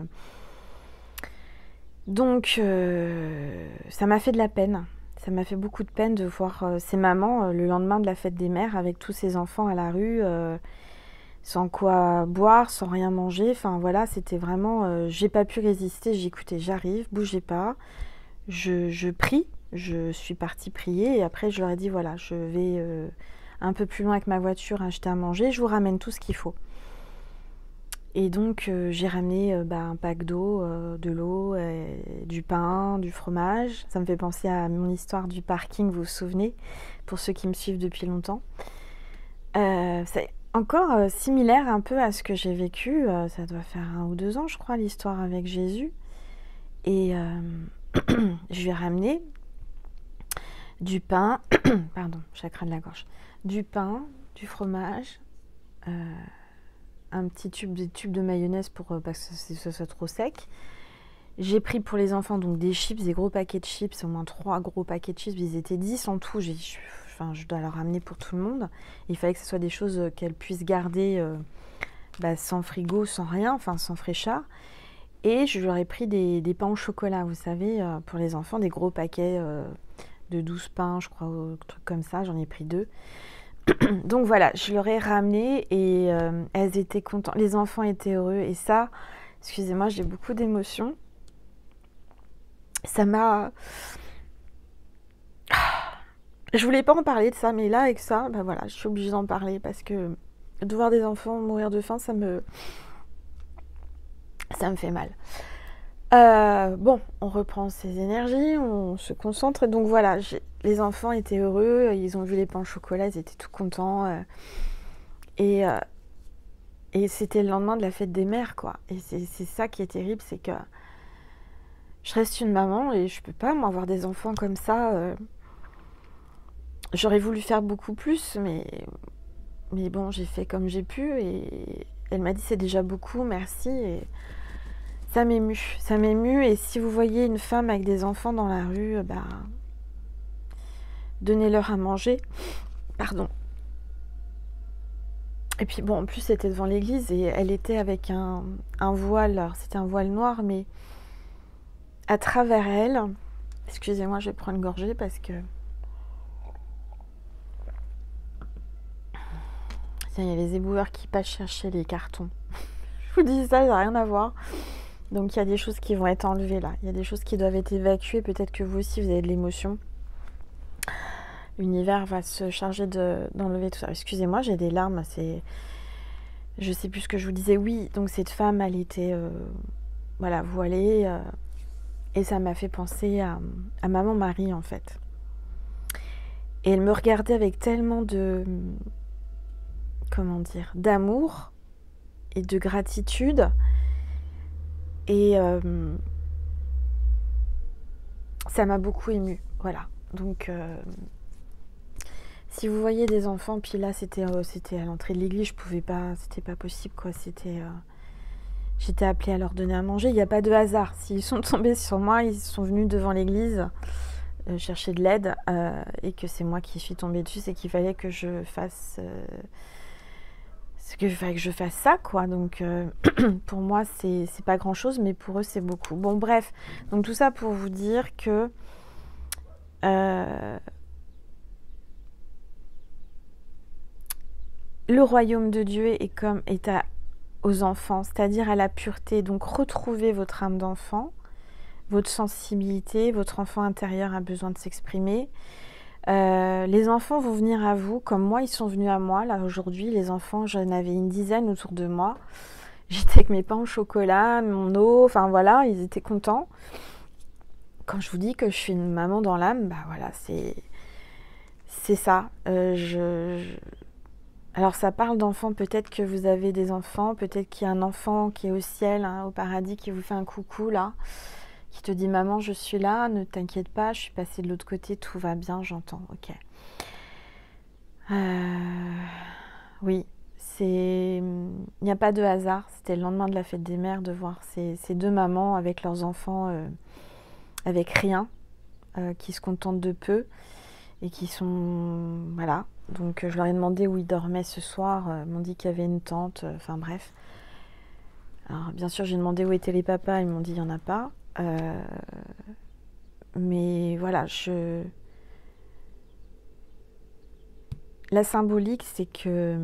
Donc, ça m'a fait de la peine. Ça m'a fait beaucoup de peine de voir ces mamans le lendemain de la fête des mères avec tous ces enfants à la rue, sans quoi boire, sans rien manger. Enfin, voilà, c'était vraiment... j'ai pas pu résister. J'ai écouté, j'arrive, bougez pas. Je prie. Je suis partie prier et après, je leur ai dit, voilà, je vais... un peu plus loin avec ma voiture, acheter à manger, je vous ramène tout ce qu'il faut. Et donc j'ai ramené un pack d'eau, de l'eau, du pain, du fromage. Ça me fait penser à mon histoire du parking, vous vous souvenez, pour ceux qui me suivent depuis longtemps. C'est encore similaire un peu à ce que j'ai vécu, ça doit faire 1 ou 2 ans je crois, l'histoire avec Jésus. Et je lui ai ramené du pain, pardon, chakra de la gorge, du pain, du fromage, un petit tube de mayonnaise pour pas que ce soit trop sec, J'ai pris pour les enfants donc des chips, des gros paquets de chips, au moins 3 gros paquets de chips, ils étaient 10 en tout, je dois leur ramener pour tout le monde. Il fallait que ce soit des choses qu'elles puissent garder sans frigo, sans rien, enfin sans fraîcheur. Et je leur ai pris des pains au chocolat, vous savez, pour les enfants, des gros paquets de 12 pains, je crois, ou trucs comme ça, j'en ai pris 2. Donc voilà, je leur ai ramené et elles étaient contentes, les enfants étaient heureux. Et ça, excusez-moi, j'ai beaucoup d'émotions. Ça m'a... Je voulais pas en parler de ça, mais là, avec ça, bah voilà, je suis obligée d'en parler parce que de voir des enfants mourir de faim, ça me fait mal. Bon, on reprend ses énergies, on se concentre. Et donc voilà, les enfants étaient heureux, ils ont vu les pains au chocolat, ils étaient tout contents. Et c'était le lendemain de la fête des mères, quoi. Et c'est ça qui est terrible, c'est que je reste une maman et je peux pas, moi, avoir des enfants comme ça. J'aurais voulu faire beaucoup plus, mais bon, j'ai fait comme j'ai pu. Et elle m'a dit, c'est déjà beaucoup, merci. Et ça m'émue. Et si vous voyez une femme avec des enfants dans la rue, donnez-leur à manger. Pardon. Et puis bon, en plus c'était devant l'église et elle était avec un voile, alors c'était un voile noir, mais à travers elle, excusez-moi, je vais prendre une gorgée parce que... Tiens, il y a les éboueurs qui passent chercher les cartons. Je vous dis ça, ça n'a rien à voir. Donc il y a des choses qui vont être enlevées là. Il y a des choses qui doivent être évacuées. Peut-être que vous aussi, vous avez de l'émotion. L'univers va se charger d'enlever tout ça. Excusez-moi, j'ai des larmes. Je sais plus ce que je vous disais. Oui, donc cette femme, elle était voilée. Et ça m'a fait penser à Maman Marie, en fait. Et elle me regardait avec tellement d'amour et de gratitude. Et ça m'a beaucoup émue. Voilà. Donc... si vous voyez des enfants, puis là c'était à l'entrée de l'église, je pouvais pas, c'était pas possible quoi, j'étais appelée à leur donner à manger, il n'y a pas de hasard. S'ils sont tombés sur moi, ils sont venus devant l'église chercher de l'aide et que c'est moi qui suis tombée dessus, c'est qu'il fallait que je fasse ça quoi. Donc pour moi c'est pas grand chose, mais pour eux c'est beaucoup. Bon bref, donc tout ça pour vous dire que le royaume de Dieu est aux enfants, c'est-à-dire à la pureté. Donc retrouvez votre âme d'enfant, votre sensibilité, votre enfant intérieur a besoin de s'exprimer. Les enfants vont venir à vous, comme moi, ils sont venus à moi. Là aujourd'hui, les enfants, j'en avais une dizaine autour de moi. J'étais avec mes pains au chocolat, mon eau, enfin voilà, ils étaient contents. Quand je vous dis que je suis une maman dans l'âme, bah voilà, c'est ça. Alors ça parle d'enfants, peut-être que vous avez des enfants, peut-être qu'il y a un enfant qui est au ciel, hein, au paradis, qui vous fait un coucou là, qui te dit maman je suis là, ne t'inquiète pas, je suis passée de l'autre côté, tout va bien, j'entends, ok. Oui, il n'y a pas de hasard, c'était le lendemain de la fête des mères de voir ces 2 mamans avec leurs enfants avec rien, qui se contentent de peu et qui sont... Voilà. Donc je leur ai demandé où ils dormaient ce soir, ils m'ont dit qu'il y avait une tente, enfin bref. Alors bien sûr j'ai demandé où étaient les papas, ils m'ont dit il n'y en a pas. Mais voilà, la symbolique c'est que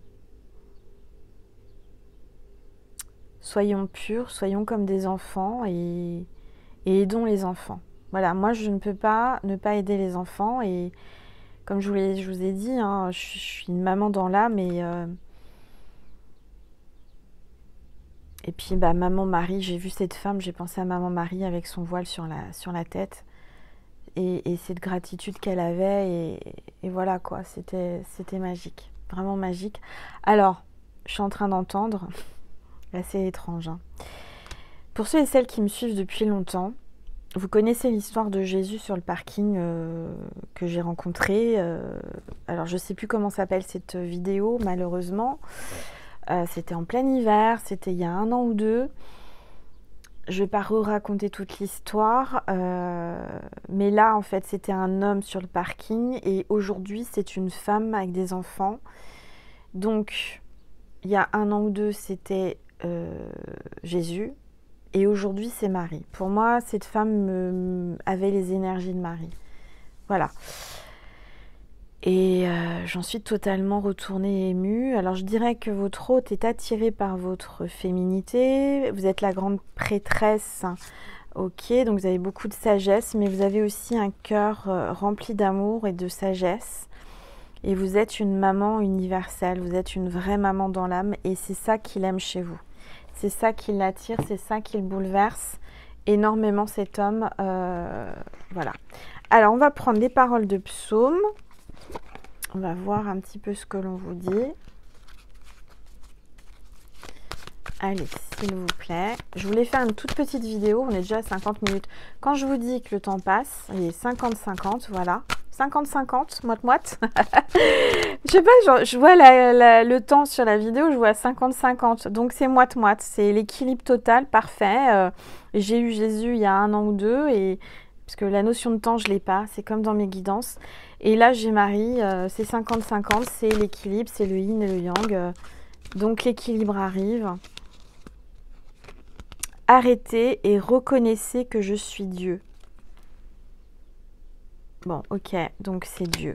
soyons purs, soyons comme des enfants et aidons les enfants. Voilà, moi je ne peux pas ne pas aider les enfants et comme je vous ai dit, hein, je suis une maman dans l'âme et puis Maman Marie, j'ai vu cette femme, j'ai pensé à Maman Marie avec son voile sur la tête et cette gratitude qu'elle avait et voilà quoi, c'était magique, vraiment magique. Alors, je suis en train d'entendre, assez étrange, hein. Pour ceux et celles qui me suivent depuis longtemps, vous connaissez l'histoire de Jésus sur le parking que j'ai rencontré. Alors je ne sais plus comment s'appelle cette vidéo, malheureusement. C'était en plein hiver, c'était il y a 1 an ou 2. je vais pas raconter toute l'histoire, mais là, en fait, c'était un homme sur le parking et aujourd'hui, c'est une femme avec des enfants. Donc, il y a 1 an ou 2, c'était Jésus et aujourd'hui, c'est Marie. Pour moi, cette femme avait les énergies de Marie. Voilà. Et j'en suis totalement retournée émue. Alors je dirais que votre hôte est attiré par votre féminité. Vous êtes la grande prêtresse. Ok, donc vous avez beaucoup de sagesse, mais vous avez aussi un cœur rempli d'amour et de sagesse. Et vous êtes une maman universelle, vous êtes une vraie maman dans l'âme et c'est ça qu'il aime chez vous. C'est ça qui l'attire, c'est ça qui le bouleverse énormément cet homme. Voilà. Alors on va prendre les paroles de psaume. On va voir un petit peu ce que l'on vous dit. Allez, s'il vous plaît. Je voulais faire une toute petite vidéo, on est déjà à 50 minutes. Quand je vous dis que le temps passe, il est 50-50, voilà. 50-50, moite-moite. Je sais pas, je vois le temps sur la vidéo, je vois 50-50. Donc c'est moite-moite, c'est l'équilibre total, parfait. J'ai eu Jésus il y a 1 an ou 2, et parce que la notion de temps, je ne l'ai pas, c'est comme dans mes guidances. Et là, j'ai Marie, c'est 50-50, c'est l'équilibre, c'est le yin et le yang. Donc l'équilibre arrive. Arrêtez et reconnaissez que je suis Dieu. Bon, ok, donc c'est Dieu.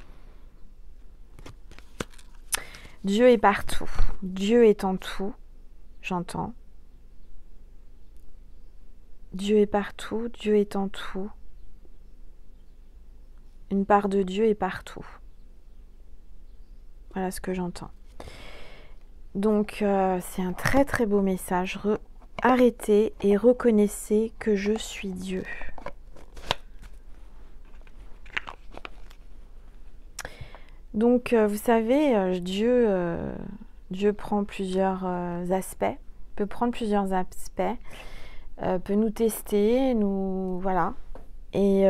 Dieu est partout. Dieu est en tout. J'entends. Dieu est partout. Dieu est en tout. Une part de Dieu est partout. Voilà ce que j'entends. Donc, c'est un très très beau message. Arrêtez et reconnaissez que je suis Dieu. Donc, vous savez, Dieu prend plusieurs aspects, peut prendre plusieurs aspects, peut nous tester, voilà. Et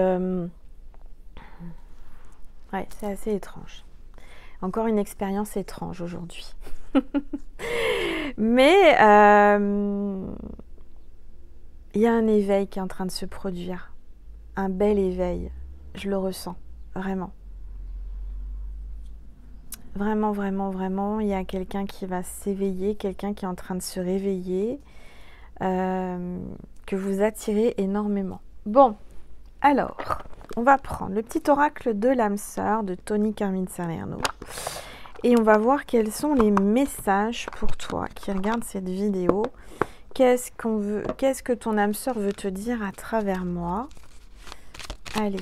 ouais, c'est assez étrange. Encore une expérience étrange aujourd'hui. Mais il y a un éveil qui est en train de se produire. Un bel éveil. Je le ressens, vraiment. Vraiment, vraiment, vraiment, il y a quelqu'un qui va s'éveiller, quelqu'un qui est en train de se réveiller, que vous attirez énormément. Bon, alors, on va prendre le petit oracle de l'âme sœur de Tony Carmine Salerno et on va voir quels sont les messages pour toi qui regarde cette vidéo. Qu'est-ce que ton âme sœur veut te dire à travers moi? Allez.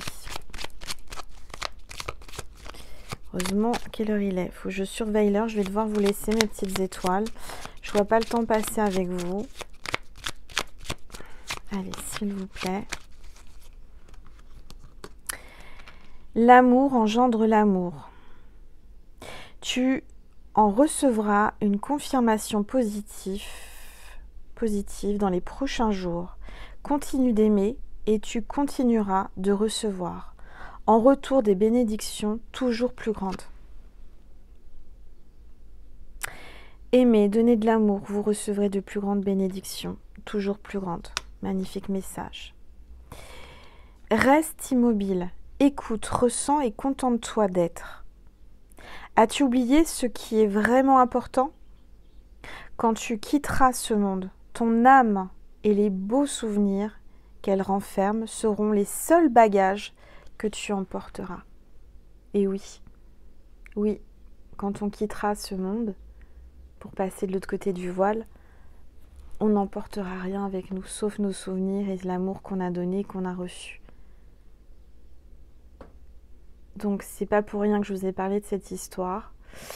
Heureusement, quelle heure il est? Faut que je surveille l'heure. Je vais devoir vous laisser mes petites étoiles. Je vois pas le temps passer avec vous. Allez, s'il vous plaît. L'amour engendre l'amour. Tu en recevras une confirmation positive dans les prochains jours. Continue d'aimer et tu continueras de recevoir. En retour des bénédictions toujours plus grandes. Aimez, donnez de l'amour, vous recevrez de plus grandes bénédictions, toujours plus grandes. Magnifique message. Reste immobile, écoute, ressens et contente-toi d'être. As-tu oublié ce qui est vraiment important? Quand tu quitteras ce monde, ton âme et les beaux souvenirs qu'elle renferme seront les seuls bagages que tu emporteras. Et oui, oui, quand on quittera ce monde pour passer de l'autre côté du voile, on n'emportera rien avec nous, sauf nos souvenirs et l'amour qu'on a donné, qu'on a reçu. Donc c'est pas pour rien que je vous ai parlé de cette histoire.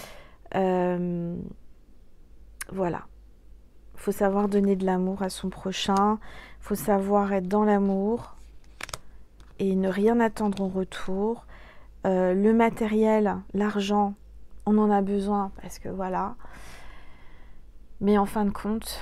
Voilà. Il faut savoir donner de l'amour à son prochain, il faut savoir être dans l'amour et ne rien attendre en retour. Le matériel, l'argent, on en a besoin parce que voilà. Mais en fin de compte,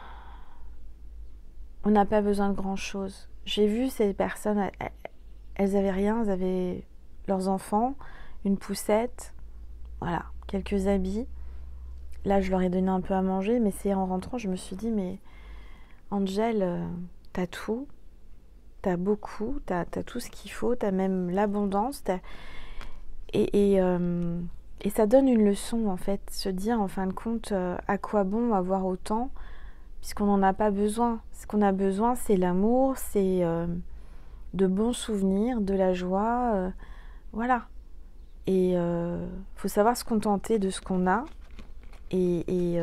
on n'a pas besoin de grand-chose. J'ai vu ces personnes, elles avaient rien, elles avaient leurs enfants, une poussette, voilà, quelques habits. Là, je leur ai donné un peu à manger, mais c'est en rentrant, je me suis dit, mais Angel, t'as tout, t'as beaucoup, t'as tout ce qu'il faut, t'as même l'abondance, et ça donne une leçon en fait, se dire en fin de compte à quoi bon avoir autant, puisqu'on n'en a pas besoin. Ce qu'on a besoin, c'est l'amour, c'est de bons souvenirs, de la joie, voilà. Et faut savoir se contenter de ce qu'on a, et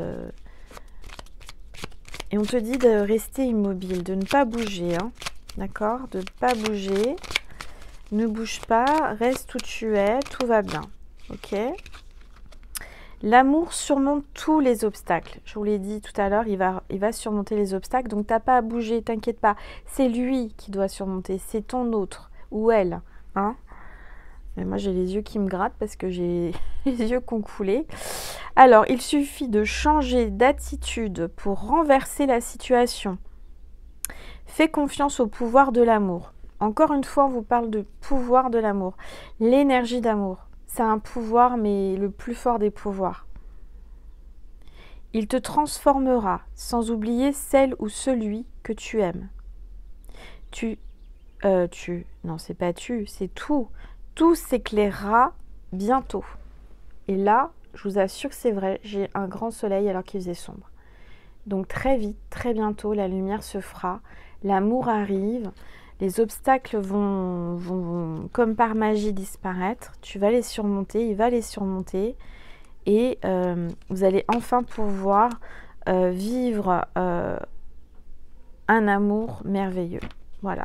on te dit de rester immobile, de ne pas bouger, hein, d'accord? De ne pas bouger, ne bouge pas, reste où tu es, tout va bien, ok? L'amour surmonte tous les obstacles. Je vous l'ai dit tout à l'heure, il va surmonter les obstacles. Donc, tu n'as pas à bouger, t'inquiète pas. C'est lui qui doit surmonter, c'est ton autre ou elle. Hein. Mais moi, j'ai les yeux qui me grattent parce que j'ai les yeux qui ont coulé. Alors, il suffit de changer d'attitude pour renverser la situation. Fais confiance au pouvoir de l'amour. Encore une fois, on vous parle de pouvoir de l'amour. L'énergie d'amour. C'est un pouvoir, mais le plus fort des pouvoirs. Il te transformera, sans oublier celle ou celui que tu aimes. Non, c'est pas tu, c'est tout. Tout s'éclairera bientôt. Et là, je vous assure que c'est vrai, j'ai un grand soleil alors qu'il faisait sombre. Donc très vite, très bientôt, la lumière se fera, l'amour arrive. Les obstacles vont, comme par magie, disparaître. Tu vas les surmonter, il va les surmonter. Et vous allez enfin pouvoir vivre un amour merveilleux. Voilà.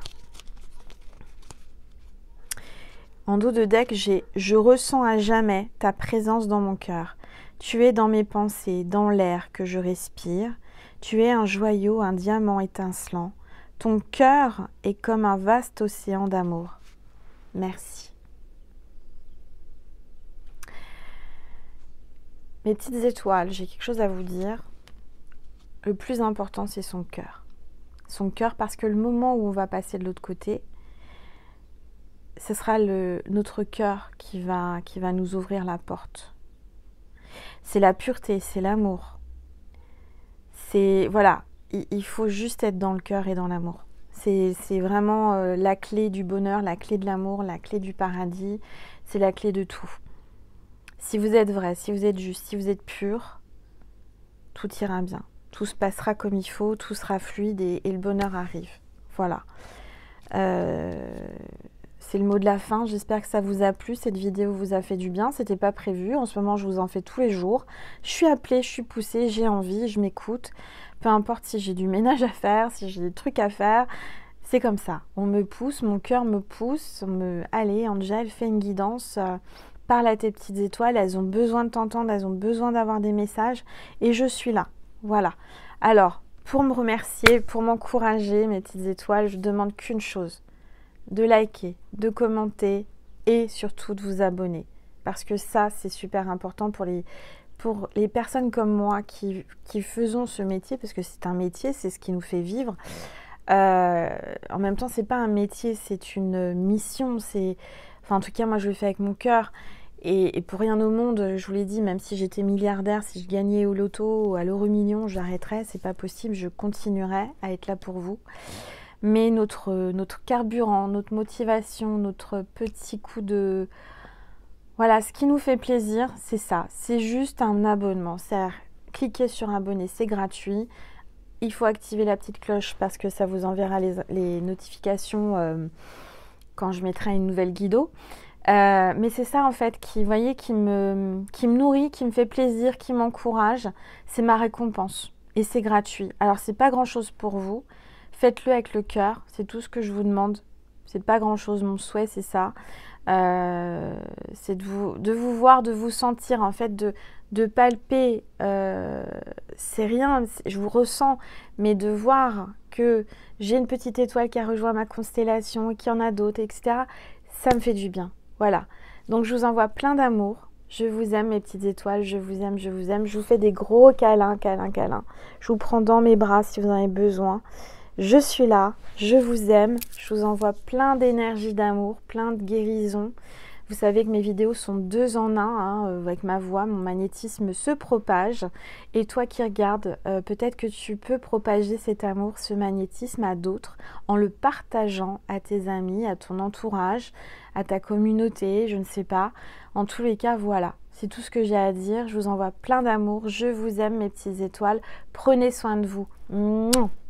En dos de deck, j'ai « Je ressens à jamais ta présence dans mon cœur. Tu es dans mes pensées, dans l'air que je respire. Tu es un joyau, un diamant étincelant. Ton cœur est comme un vaste océan d'amour. Merci. » Mes petites étoiles, j'ai quelque chose à vous dire. Le plus important, c'est son cœur. Son cœur, parce que le moment où on va passer de l'autre côté, ce sera notre cœur qui va nous ouvrir la porte. C'est la pureté, c'est l'amour. C'est, voilà, il faut juste être dans le cœur et dans l'amour. C'est vraiment la clé du bonheur, la clé de l'amour, la clé du paradis. C'est la clé de tout. Si vous êtes vrai, si vous êtes juste, si vous êtes pur, tout ira bien. Tout se passera comme il faut, tout sera fluide et le bonheur arrive. Voilà. C'est le mot de la fin. J'espère que ça vous a plu. Cette vidéo vous a fait du bien. C'était pas prévu. En ce moment, je vous en fais tous les jours. Je suis appelée, je suis poussée, j'ai envie, je m'écoute. Peu importe si j'ai du ménage à faire, si j'ai des trucs à faire. C'est comme ça. On me pousse, mon cœur me pousse. Allez, Angel, fais une guidance. Parle à tes petites étoiles. Elles ont besoin de t'entendre. Elles ont besoin d'avoir des messages. Et je suis là. Voilà. Alors, pour me remercier, pour m'encourager, mes petites étoiles, je ne demande qu'une chose. De liker, de commenter et surtout de vous abonner. Parce que ça, c'est super important pour les personnes comme moi qui faisons ce métier, parce que c'est un métier, c'est ce qui nous fait vivre. En même temps, c'est pas un métier, c'est une mission. Enfin, en tout cas, moi, je le fais avec mon cœur. Et pour rien au monde, je vous l'ai dit, même si j'étais milliardaire, si je gagnais au loto ou à l'euro-million, j'arrêterais. C'est pas possible, je continuerai à être là pour vous. Mais notre carburant, notre motivation, notre petit coup de... Voilà, ce qui nous fait plaisir, c'est ça. C'est juste un abonnement. C'est cliquer sur abonner, c'est gratuit. Il faut activer la petite cloche parce que ça vous enverra les notifications quand je mettrai une nouvelle guido. Mais c'est ça en fait qui me nourrit, qui me fait plaisir, qui m'encourage. C'est ma récompense et c'est gratuit. Alors c'est pas grand chose pour vous. Faites-le avec le cœur, c'est tout ce que je vous demande. C'est pas grand chose, mon souhait c'est ça. C'est de vous voir, de vous sentir en fait, de palper. C'est rien, je vous ressens, mais de voir que j'ai une petite étoile qui a rejoint ma constellation et qu'il y en a d'autres, etc. Ça me fait du bien. Voilà. Donc je vous envoie plein d'amour. Je vous aime mes petites étoiles, je vous aime, je vous aime. Je vous fais des gros câlins, câlins, câlins. Je vous prends dans mes bras si vous en avez besoin. Je suis là, je vous aime, je vous envoie plein d'énergie d'amour, plein de guérison. Vous savez que mes vidéos sont 2 en 1, hein, avec ma voix, mon magnétisme se propage. Et toi qui regardes, peut-être que tu peux propager cet amour, ce magnétisme à d'autres en le partageant à tes amis, à ton entourage, à ta communauté, je ne sais pas. En tous les cas, voilà, c'est tout ce que j'ai à dire. Je vous envoie plein d'amour, je vous aime mes petites étoiles. Prenez soin de vous. Mouah.